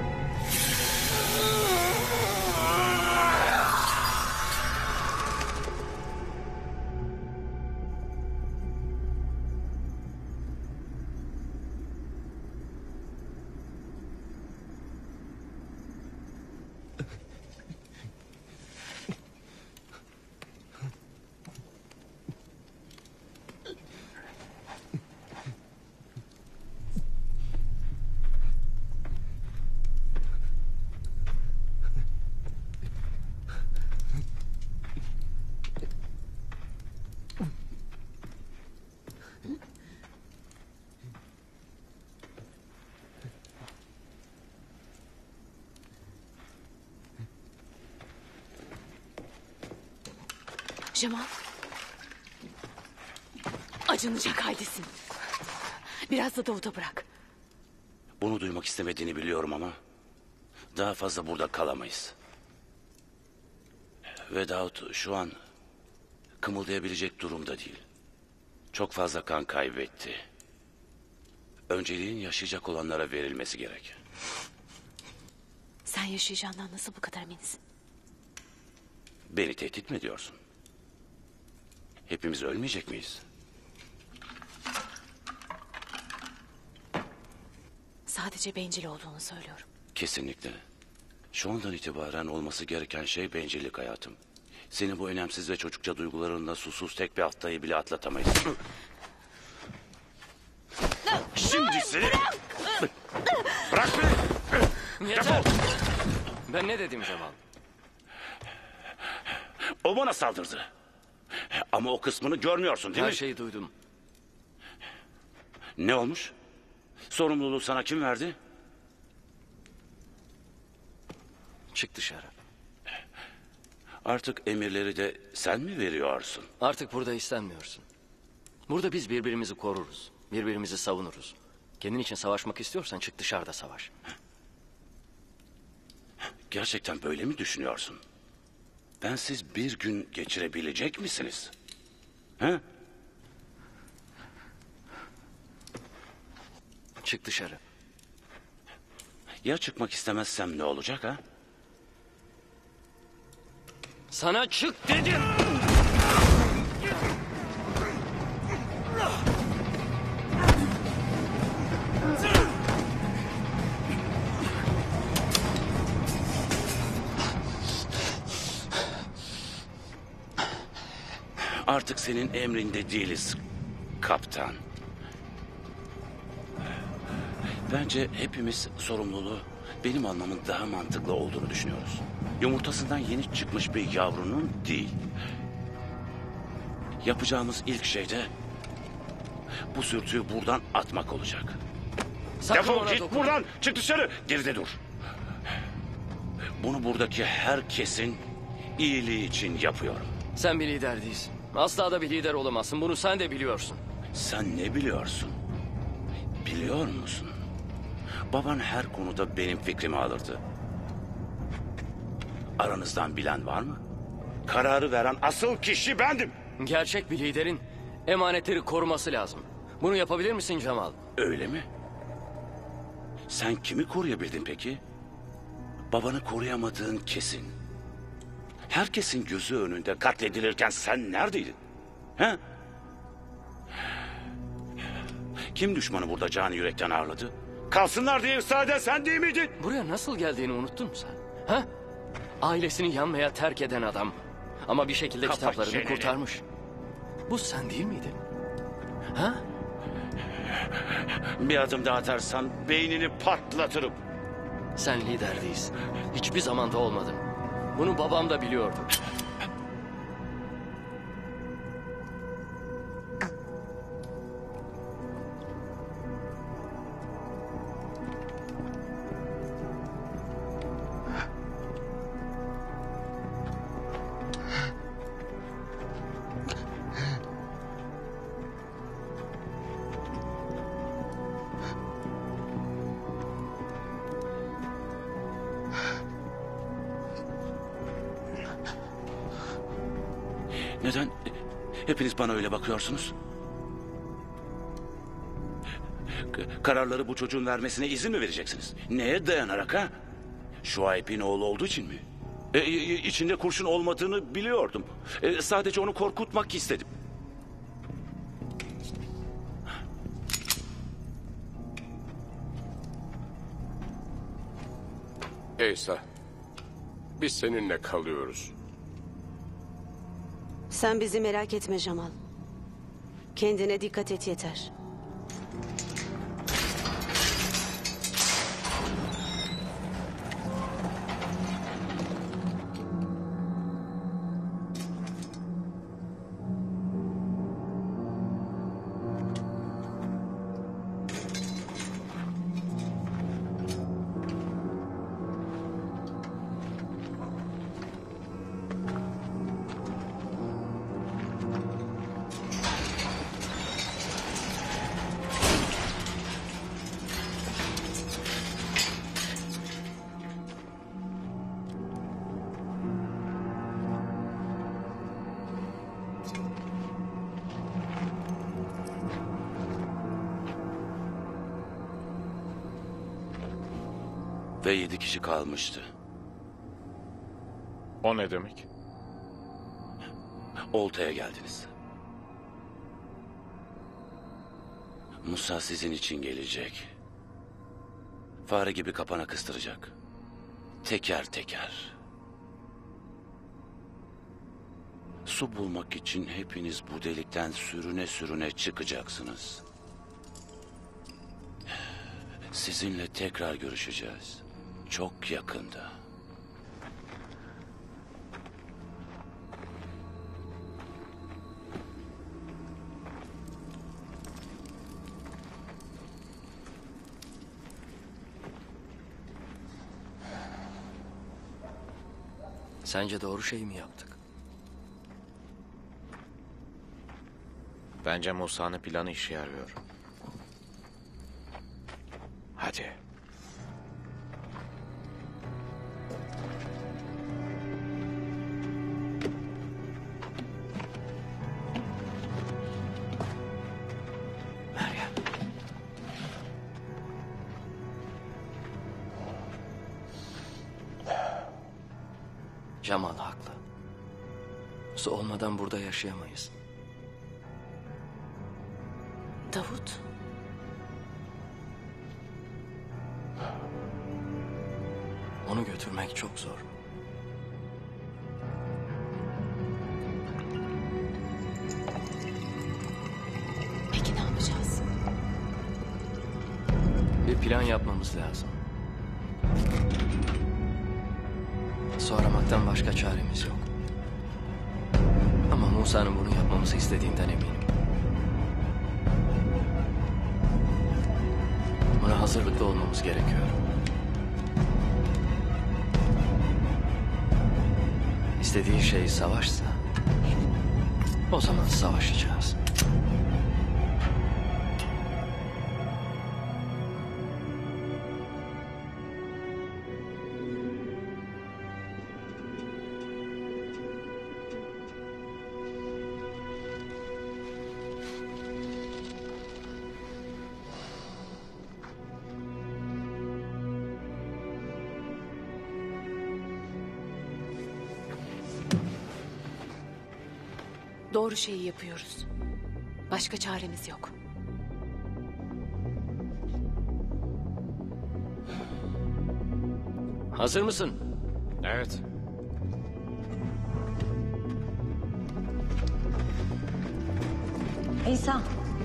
Cemal. Acınacak haldesin. Biraz da Davut'a bırak. Bunu duymak istemediğini biliyorum ama daha fazla burada kalamayız. Ve Davut şu an kımıldayabilecek durumda değil. Çok fazla kan kaybetti. Önceliğin yaşayacak olanlara verilmesi gerek. Sen yaşayacağından nasıl bu kadar eminsin? Beni tehdit mi ediyorsun? Hepimiz ölmeyecek miyiz? Sadece bencil olduğunu söylüyorum. Kesinlikle. Şu andan itibaren olması gereken şey bencillik hayatım. Senin bu önemsiz ve çocukça duygularınla susuz tek bir haftayı bile atlatamayız. Şimdi seni... Bırak beni! Yeter! Ben ne dedim Cemal? O bana saldırdı. Ama o kısmını görmüyorsun değil mi? Her şeyi duydum. Ne olmuş? Sorumluluğu sana kim verdi? Çık dışarı. Artık emirleri de sen mi veriyorsun? Artık burada istenmiyorsun. Burada biz birbirimizi koruruz. Birbirimizi savunuruz. Kendin için savaşmak istiyorsan çık dışarıda savaş. Gerçekten böyle mi düşünüyorsun? Bensiz bir gün geçirebilecek misiniz? He? Çık dışarı. Ya çıkmak istemezsem ne olacak ha? Sana çık dedim. Artık senin emrinde değiliz, kaptan. Bence hepimiz sorumluluğu benim almamın daha mantıklı olduğunu düşünüyoruz. Yumurtasından yeni çıkmış bir yavrunun değil. Yapacağımız ilk şey de bu sürtüyü buradan atmak olacak. Sakın Defol ona git dokunma. buradan, çık dışarı, geride dur. Bunu buradaki herkesin iyiliği için yapıyorum. Sen bir lider değilsin. Asla da bir lider olamazsın. Bunu sen de biliyorsun. Sen ne biliyorsun? Biliyor musun? Baban her konuda benim fikrimi alırdı. Aranızdan bilen var mı? Kararı veren asıl kişi bendim. Gerçek bir liderin emanetleri koruması lazım. Bunu yapabilir misin Cemal? Öyle mi? Sen kimi koruyabildin peki? Babanı koruyamadığın kesin. Herkesin gözü önünde katledilirken sen neredeydin? He? Kim düşmanı burada canı yürekten ağırladı? Kalsınlar diye ısrar eden sen değil miydin? Buraya nasıl geldiğini unuttun mu sen? Ha? Ailesini yanmaya terk eden adam. Ama bir şekilde Kapat kitaplarını çeneni. kurtarmış. Bu sen değil miydin? Ha? Bir adım daha atarsan beynini patlatırım. Sen lider değilsin. Hiçbir zamanda olmadın. Bunu babam da biliyordu. Neden hepiniz bana öyle bakıyorsunuz? Kararları bu çocuğun vermesine izin mi vereceksiniz? Neye dayanarak ha? Şuayb'in oğlu olduğu için mi? İçinde kurşun olmadığını biliyordum. Sadece onu korkutmak istedim. İsa, biz seninle kalıyoruz. Sen bizi merak etme Cemal. Kendine dikkat et yeter. Ve 7 kişi kalmıştı. O ne demek? Oltaya geldiniz. Musa sizin için gelecek. Fare gibi kapana kıstıracak. Teker teker. Su bulmak için hepiniz bu delikten sürüne sürüne çıkacaksınız. Sizinle tekrar görüşeceğiz. Çok yakında. Sence doğru şey mi yaptık? Bence Musa'nın planı işe yarıyor. Hadi. Meryem. Cemal haklı. Su olmadan burada yaşayamayız. Davut. Onu götürmek çok zor. Peki ne yapacağız? Bir plan yapmamız lazım. Su aramaktan başka çaremiz yok. Ama Musa'nın bunu yapmamızı istediğinden eminim. Buna hazırlıklı olmamız gerekiyor. İstediği şey savaşsa, o zaman savaşacağız. Doğru şeyi yapıyoruz. Başka çaremiz yok. Hazır mısın? Evet. İsa.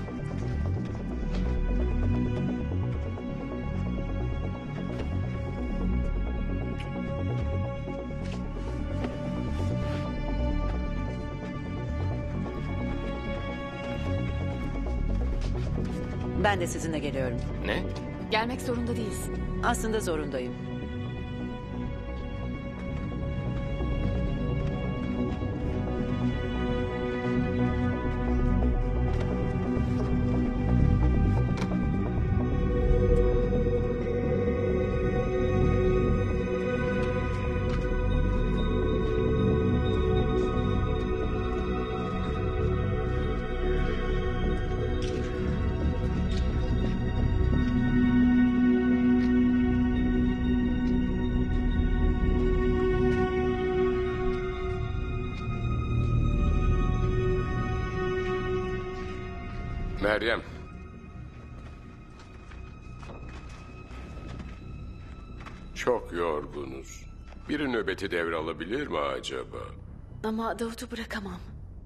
Ben de sizinle geliyorum. Ne? Gelmek zorunda değilsin. Aslında zorundayım. Meryem. Çok yorgunuz. Biri nöbeti devralabilir mi acaba? Ama Davut'u bırakamam.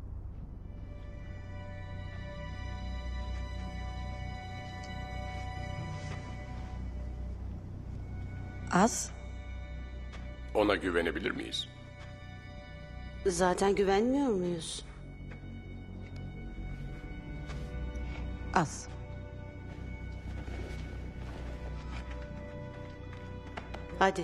Az. Ona güvenebilir miyiz? Zaten güvenmiyor muyuz? Az. Hadi.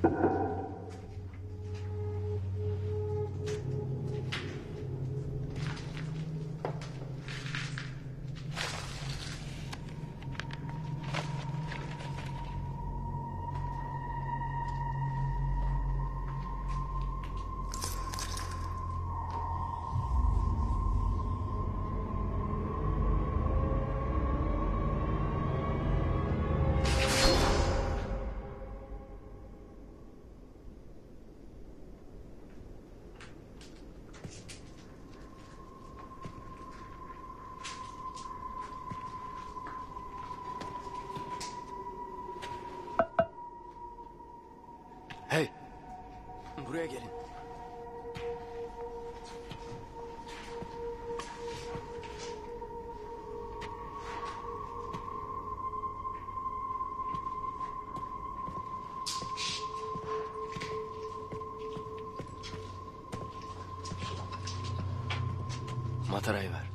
Hey, buraya gelin. Matarayı ver.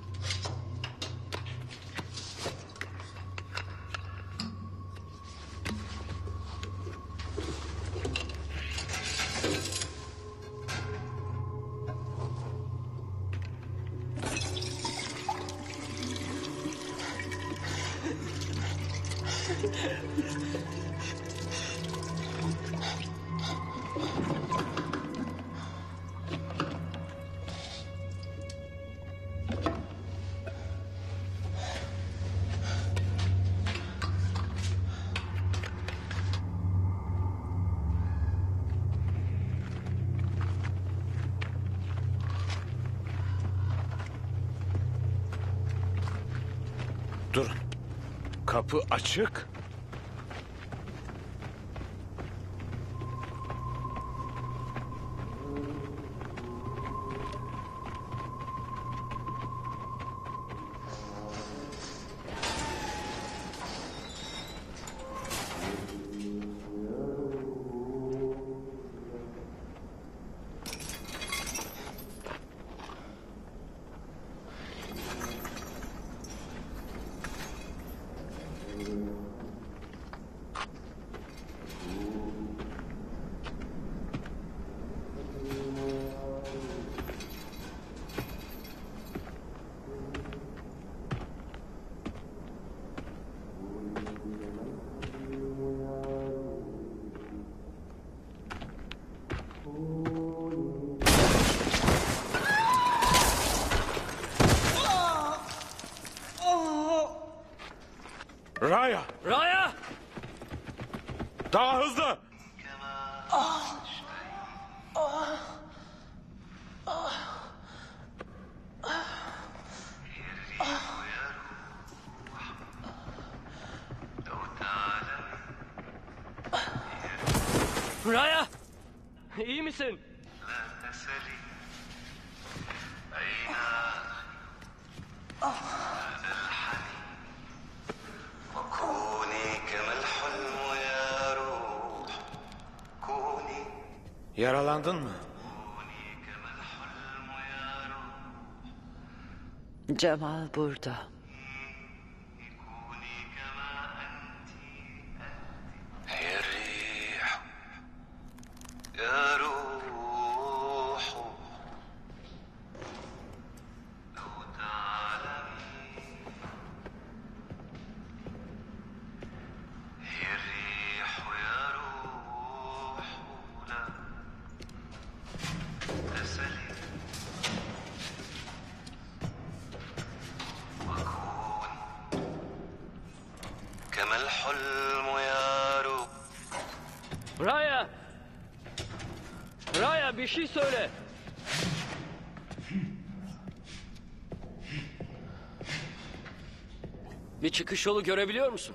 Durun. Kapı açık. Raya! Raya! Daha hızlı! Raya! İyi misin? Yaralandın mı? Cemal burada. Raya! Raya bir şey söyle. Bir çıkış yolu görebiliyor musun?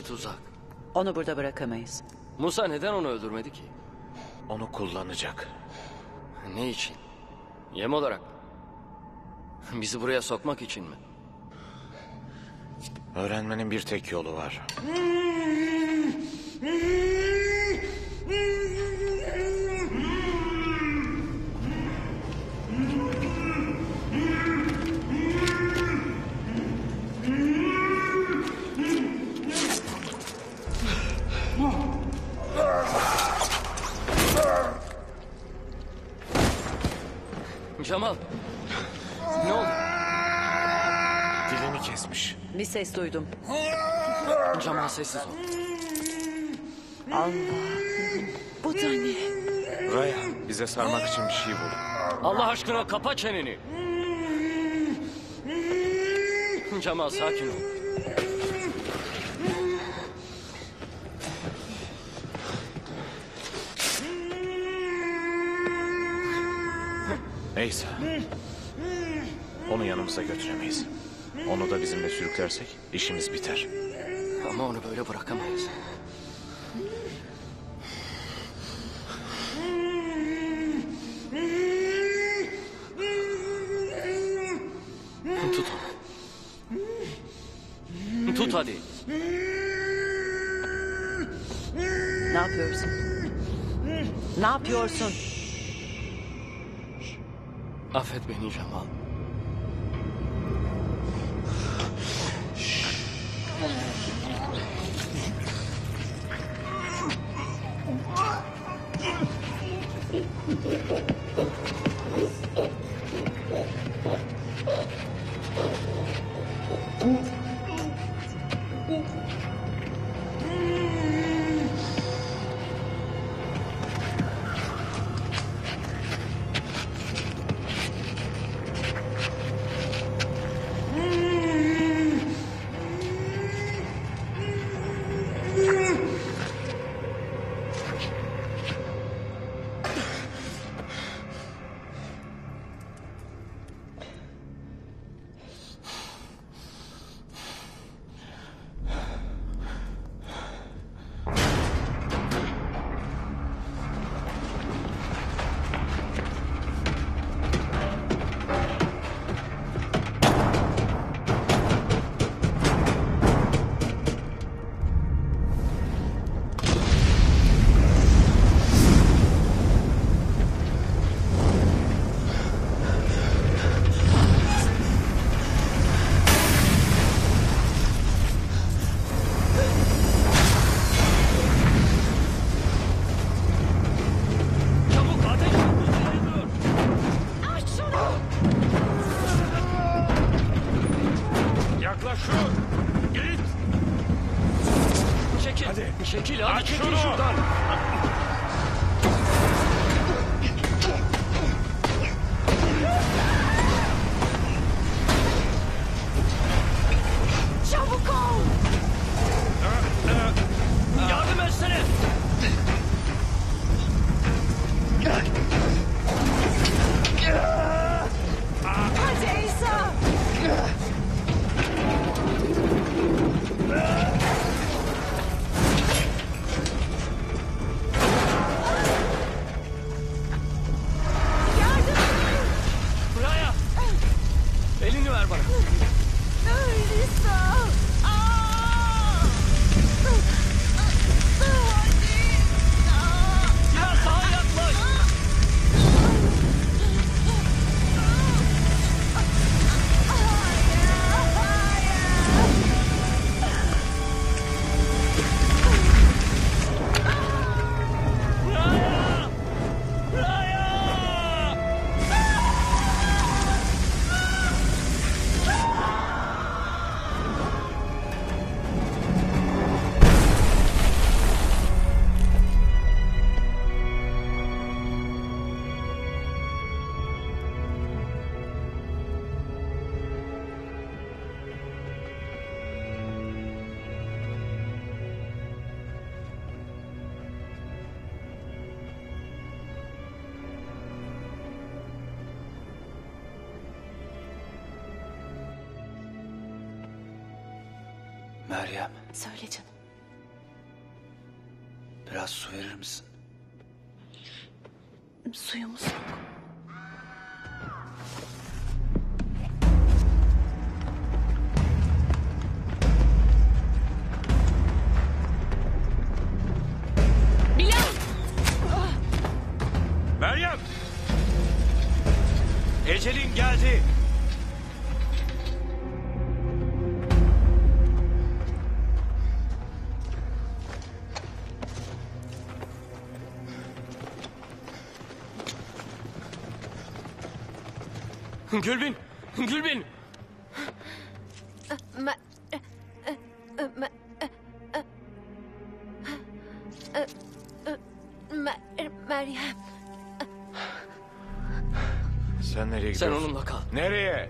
bir tuzak. Onu burada bırakamayız. Musa neden onu öldürmedi ki? Onu kullanacak. Ne için? Yem olarak mı? Bizi buraya sokmak için mi? Öğrenmenin bir tek yolu var. Cemal. Ne oldu? Dilini kesmiş. Bir ses duydum. Cemal sessiz ol. Allah. Bu da ne? Raya, bize sarmak için bir şey bul. Allah aşkına kapa çeneni. Cemal sakin ol. Neyse. Onu yanımıza götüremeyiz. Onu da bizimle sürüklersek işimiz biter. Ama onu böyle bırakamayız. Tut onu. Tut hadi. Ne yapıyorsun? Ne yapıyorsun? Affet beni Cemal. Yaklaşın. Git. Çekil. Hadi. Çekil hadi. Aç Çekil şunu. şuradan. Çabuk ol. Yardım etsene. Hadi İsa. Buraya. Elini ver bana. İsa. Biraz daha yaklaş. Meryem. Söyle canım. Biraz su verir misin? Suyumuz yok. Bilal! Meryem! Ecelin geldi. Gülbin! Gülbin! Meryem. Sen nereye Sen gidiyorsun? onunla kal. Nereye?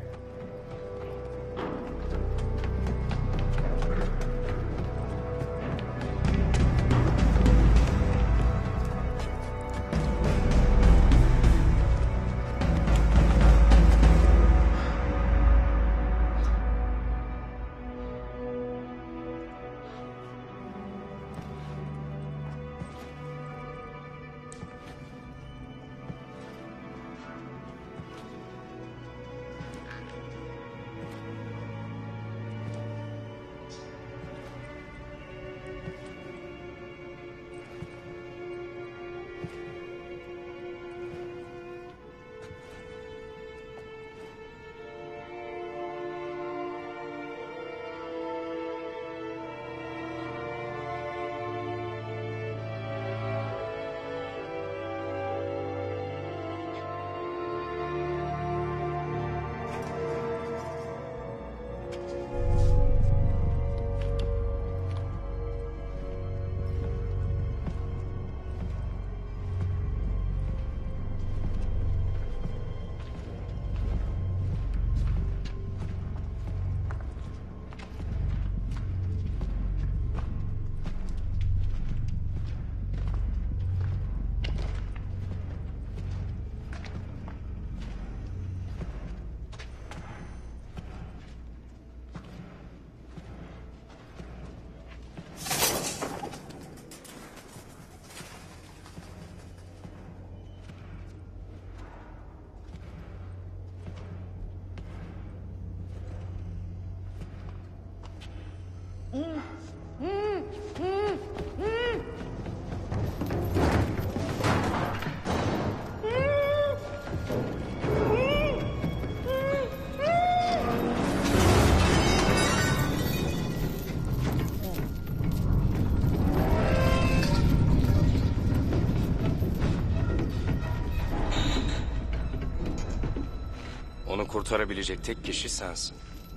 Onu kurtarabilecek tek kişi sensin.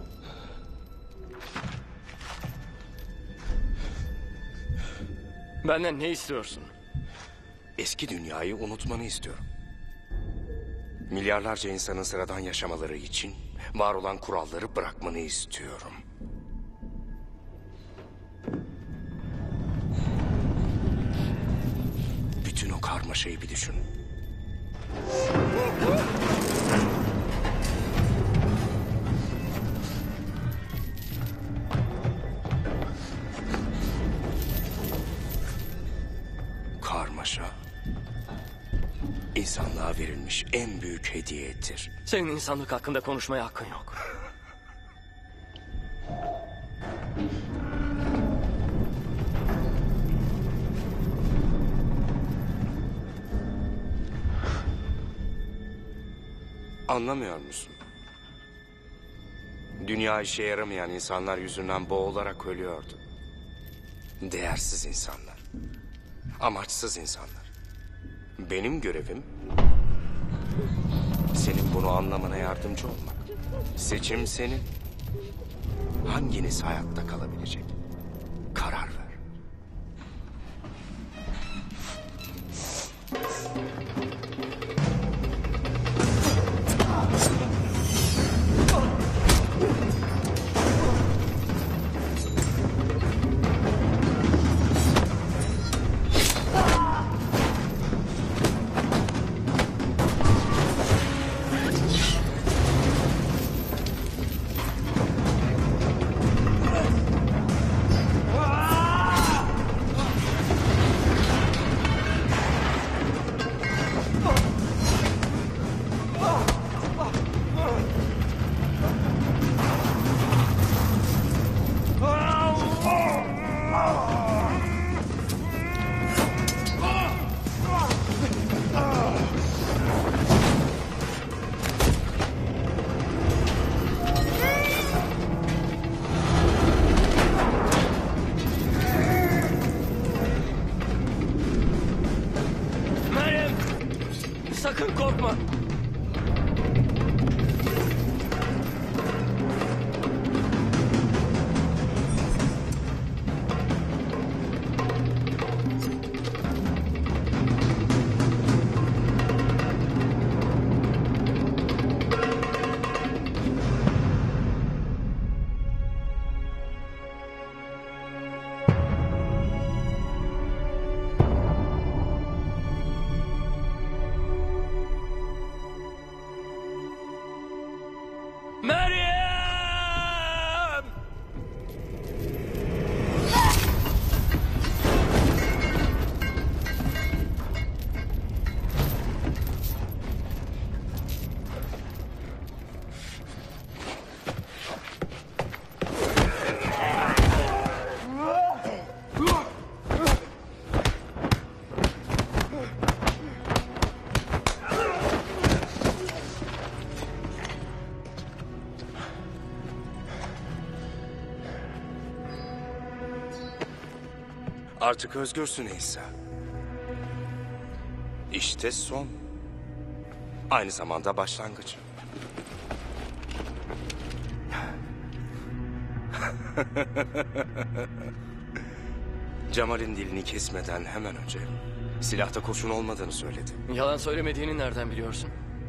Benden ne istiyorsun? Eski dünyayı unutmanı istiyorum. Milyarlarca insanın sıradan yaşamaları için var olan kuralları bırakmanı istiyorum. Bütün o karmaşayı bir düşün. Karmaşa, insanlığa verilmiş en büyük hediyedir. Senin insanlık hakkında konuşmaya hakkın yok. Anlamıyor musun? Dünya işe yaramayan insanlar yüzünden boğularak ölüyordu. Değersiz insanlar. Amaçsız insanlar. Benim görevim senin bunu anlamana yardımcı olmak. Seçim senin. Hanginiz hayatta kalabilecek? Karar ver. Sakın korkma. Meryem! Artık özgürsün İsa. İşte son. Aynı zamanda başlangıç. Cemal'in dilini kesmeden hemen önce silahta kurşun olmadığını söyledi. Yalan söylemediğini nereden biliyorsun?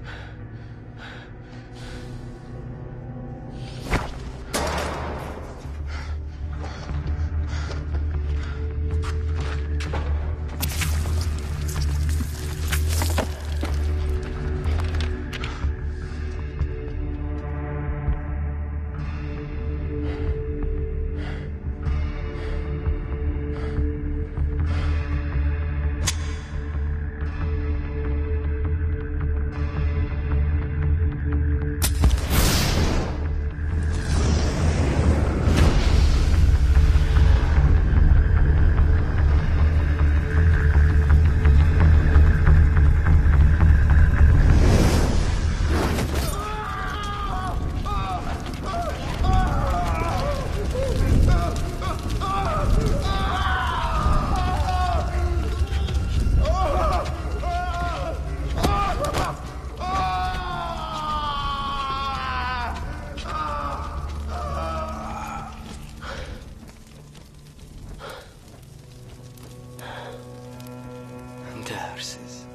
Değersiz.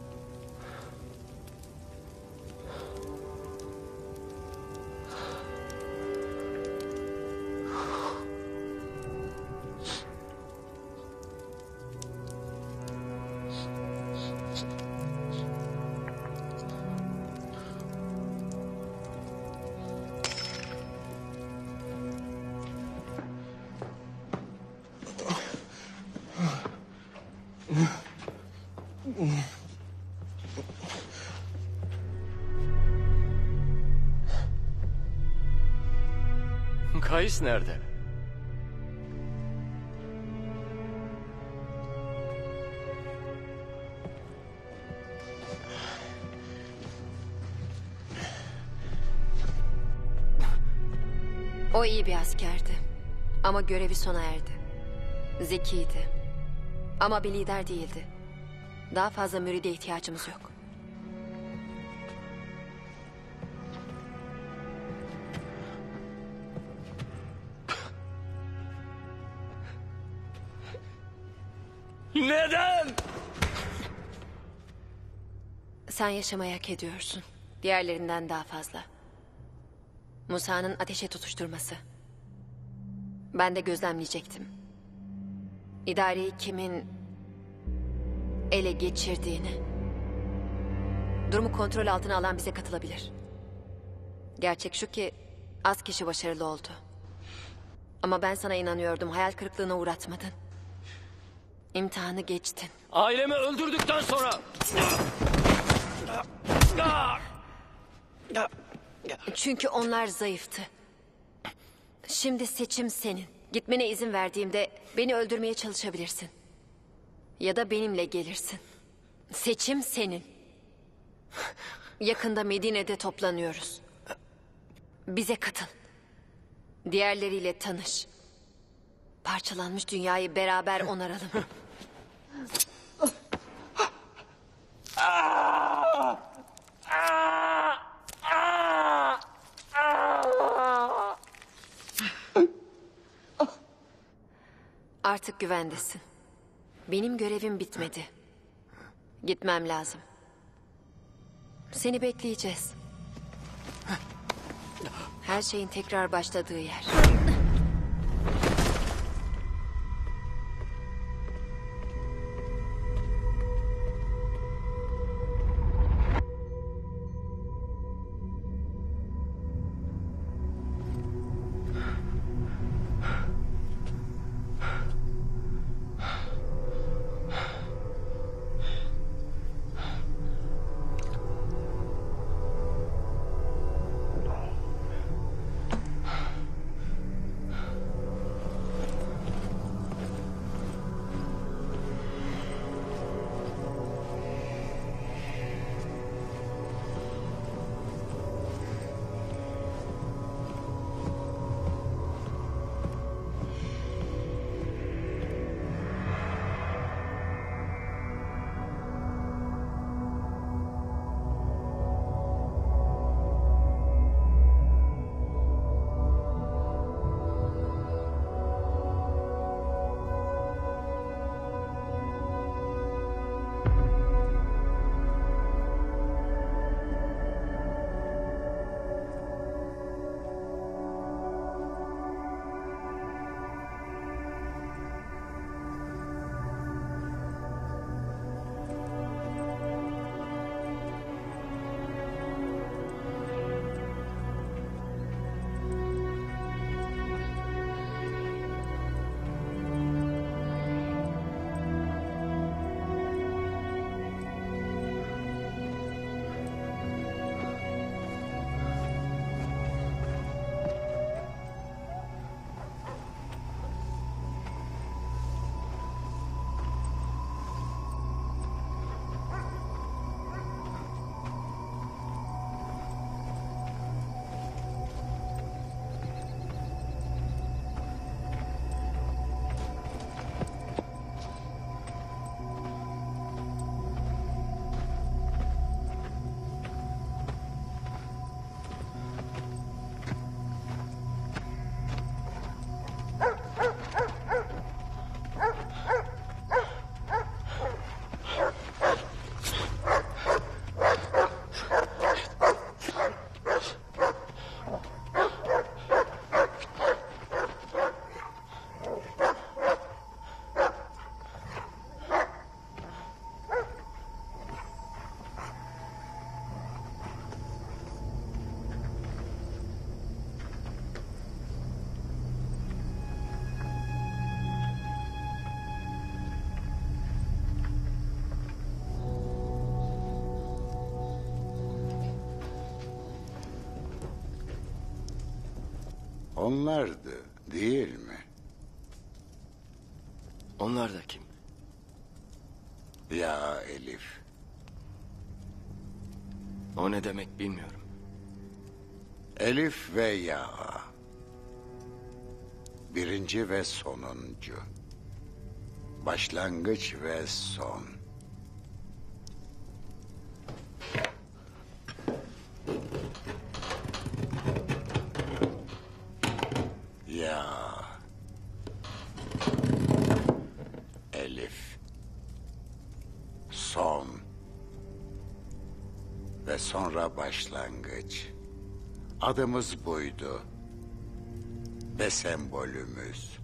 Kayıs nerede? O iyi bir askerdi. Ama görevi sona erdi. Zekiydi. Ama bir lider değildi. Daha fazla müride ihtiyacımız yok. Neden? Sen yaşamayı hak ediyorsun. Diğerlerinden daha fazla. Musa'nın ateşe tutuşturması. Ben de gözlemleyecektim. İdareyi kimin ele geçirdiğini. Durumu kontrol altına alan bize katılabilir. Gerçek şu ki az kişi başarılı oldu. Ama ben sana inanıyordum. Hayal kırıklığına uğratmadın. İmtihanı geçtin. Ailemi öldürdükten sonra... Çünkü onlar zayıftı. Şimdi seçim senin. Gitmene izin verdiğimde beni öldürmeye çalışabilirsin. Ya da benimle gelirsin. Seçim senin. Yakında Medine'de toplanıyoruz. Bize katıl. Diğerleriyle tanış. Parçalanmış dünyayı beraber onaralım. Artık güvendesin. Benim görevim bitmedi. Gitmem lazım. Seni bekleyeceğiz. Her şeyin tekrar başladığı yer. Onlardı, değil mi? Onlar da kim? Ya Elif. O ne demek bilmiyorum. Elif ve Ya. Birinci ve sonuncu. Başlangıç ve son. Ya. Elif. Son. Ve sonra başlangıç. Adımız buydu. Ve sembolümüz.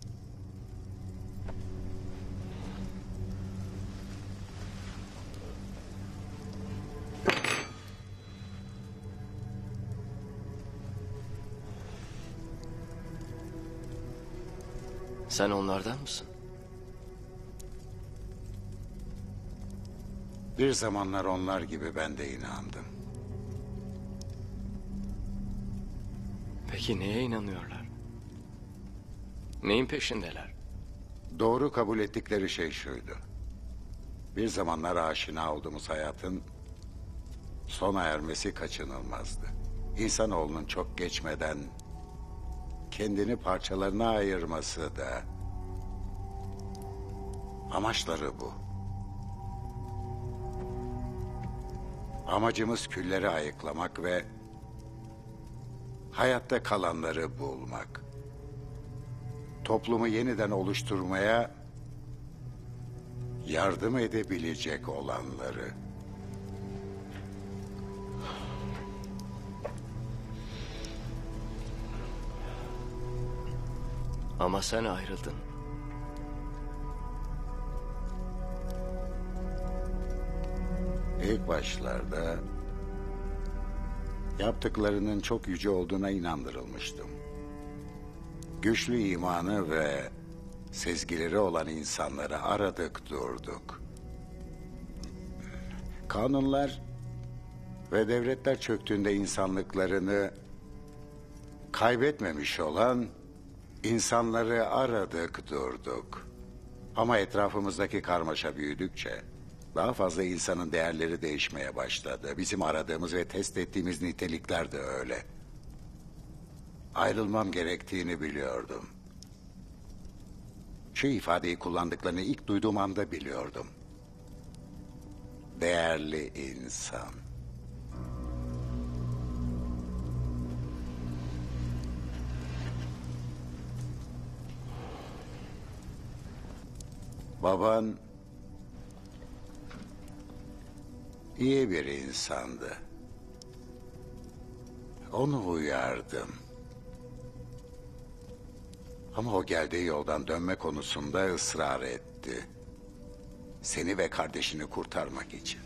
Sen onlardan mısın? Bir zamanlar onlar gibi ben de inandım. Peki neye inanıyorlar? Neyin peşindeler? Doğru kabul ettikleri şey şuydu. Bir zamanlar aşina olduğumuz hayatın sona ermesi kaçınılmazdı. İnsanoğlunun çok geçmeden kendini parçalarına ayırması da amaçları bu. Amacımız külleri ayıklamak ve hayatta kalanları bulmak. Toplumu yeniden oluşturmaya yardım edebilecek olanları. Ama sen ayrıldın. İlk başlarda yaptıklarının çok yüce olduğuna inandırılmıştım. Güçlü imanı ve sezgileri olan insanları aradık durduk. Kanunlar ve devletler çöktüğünde insanlıklarını kaybetmemiş olan insanları aradık durduk. Ama etrafımızdaki karmaşa büyüdükçe daha fazla insanın değerleri değişmeye başladı. Bizim aradığımız ve test ettiğimiz nitelikler de öyle. Ayrılmam gerektiğini biliyordum. Şu ifadeyi kullandıklarını ilk duyduğum anda biliyordum. Değerli insan. Baban iyi bir insandı. Onu uyardım. Ama o geldiği yoldan dönme konusunda ısrar etti. Seni ve kardeşini kurtarmak için.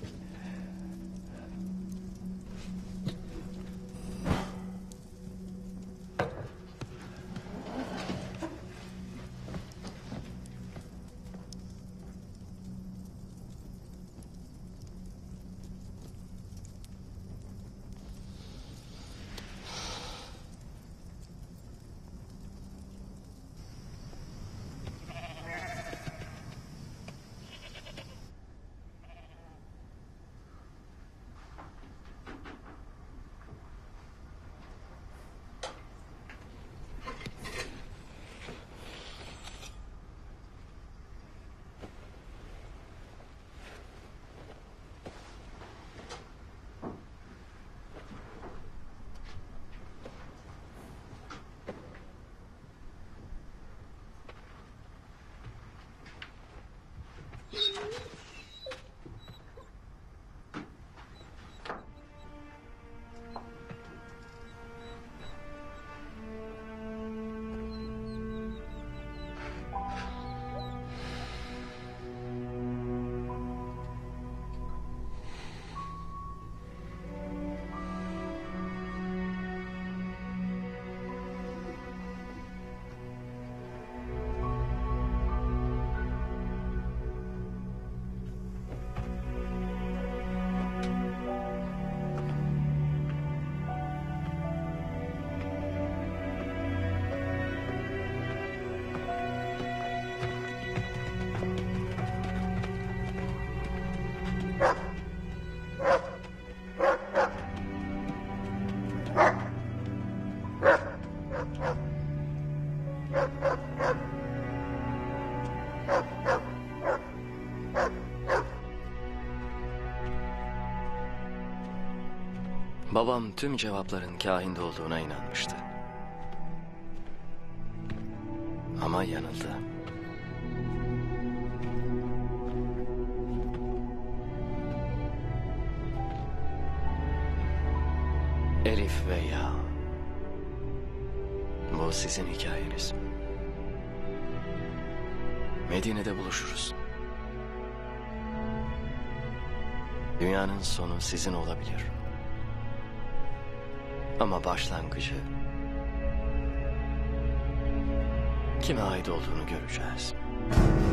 Babam tüm cevapların kahinde olduğuna inanmıştı. Ama yanıldı. Elif ve Ya. Bu sizin hikayeniz. Medine'de buluşuruz. Dünyanın sonu sizin olabilir. Ama başlangıcı kime ait olduğunu göreceğiz.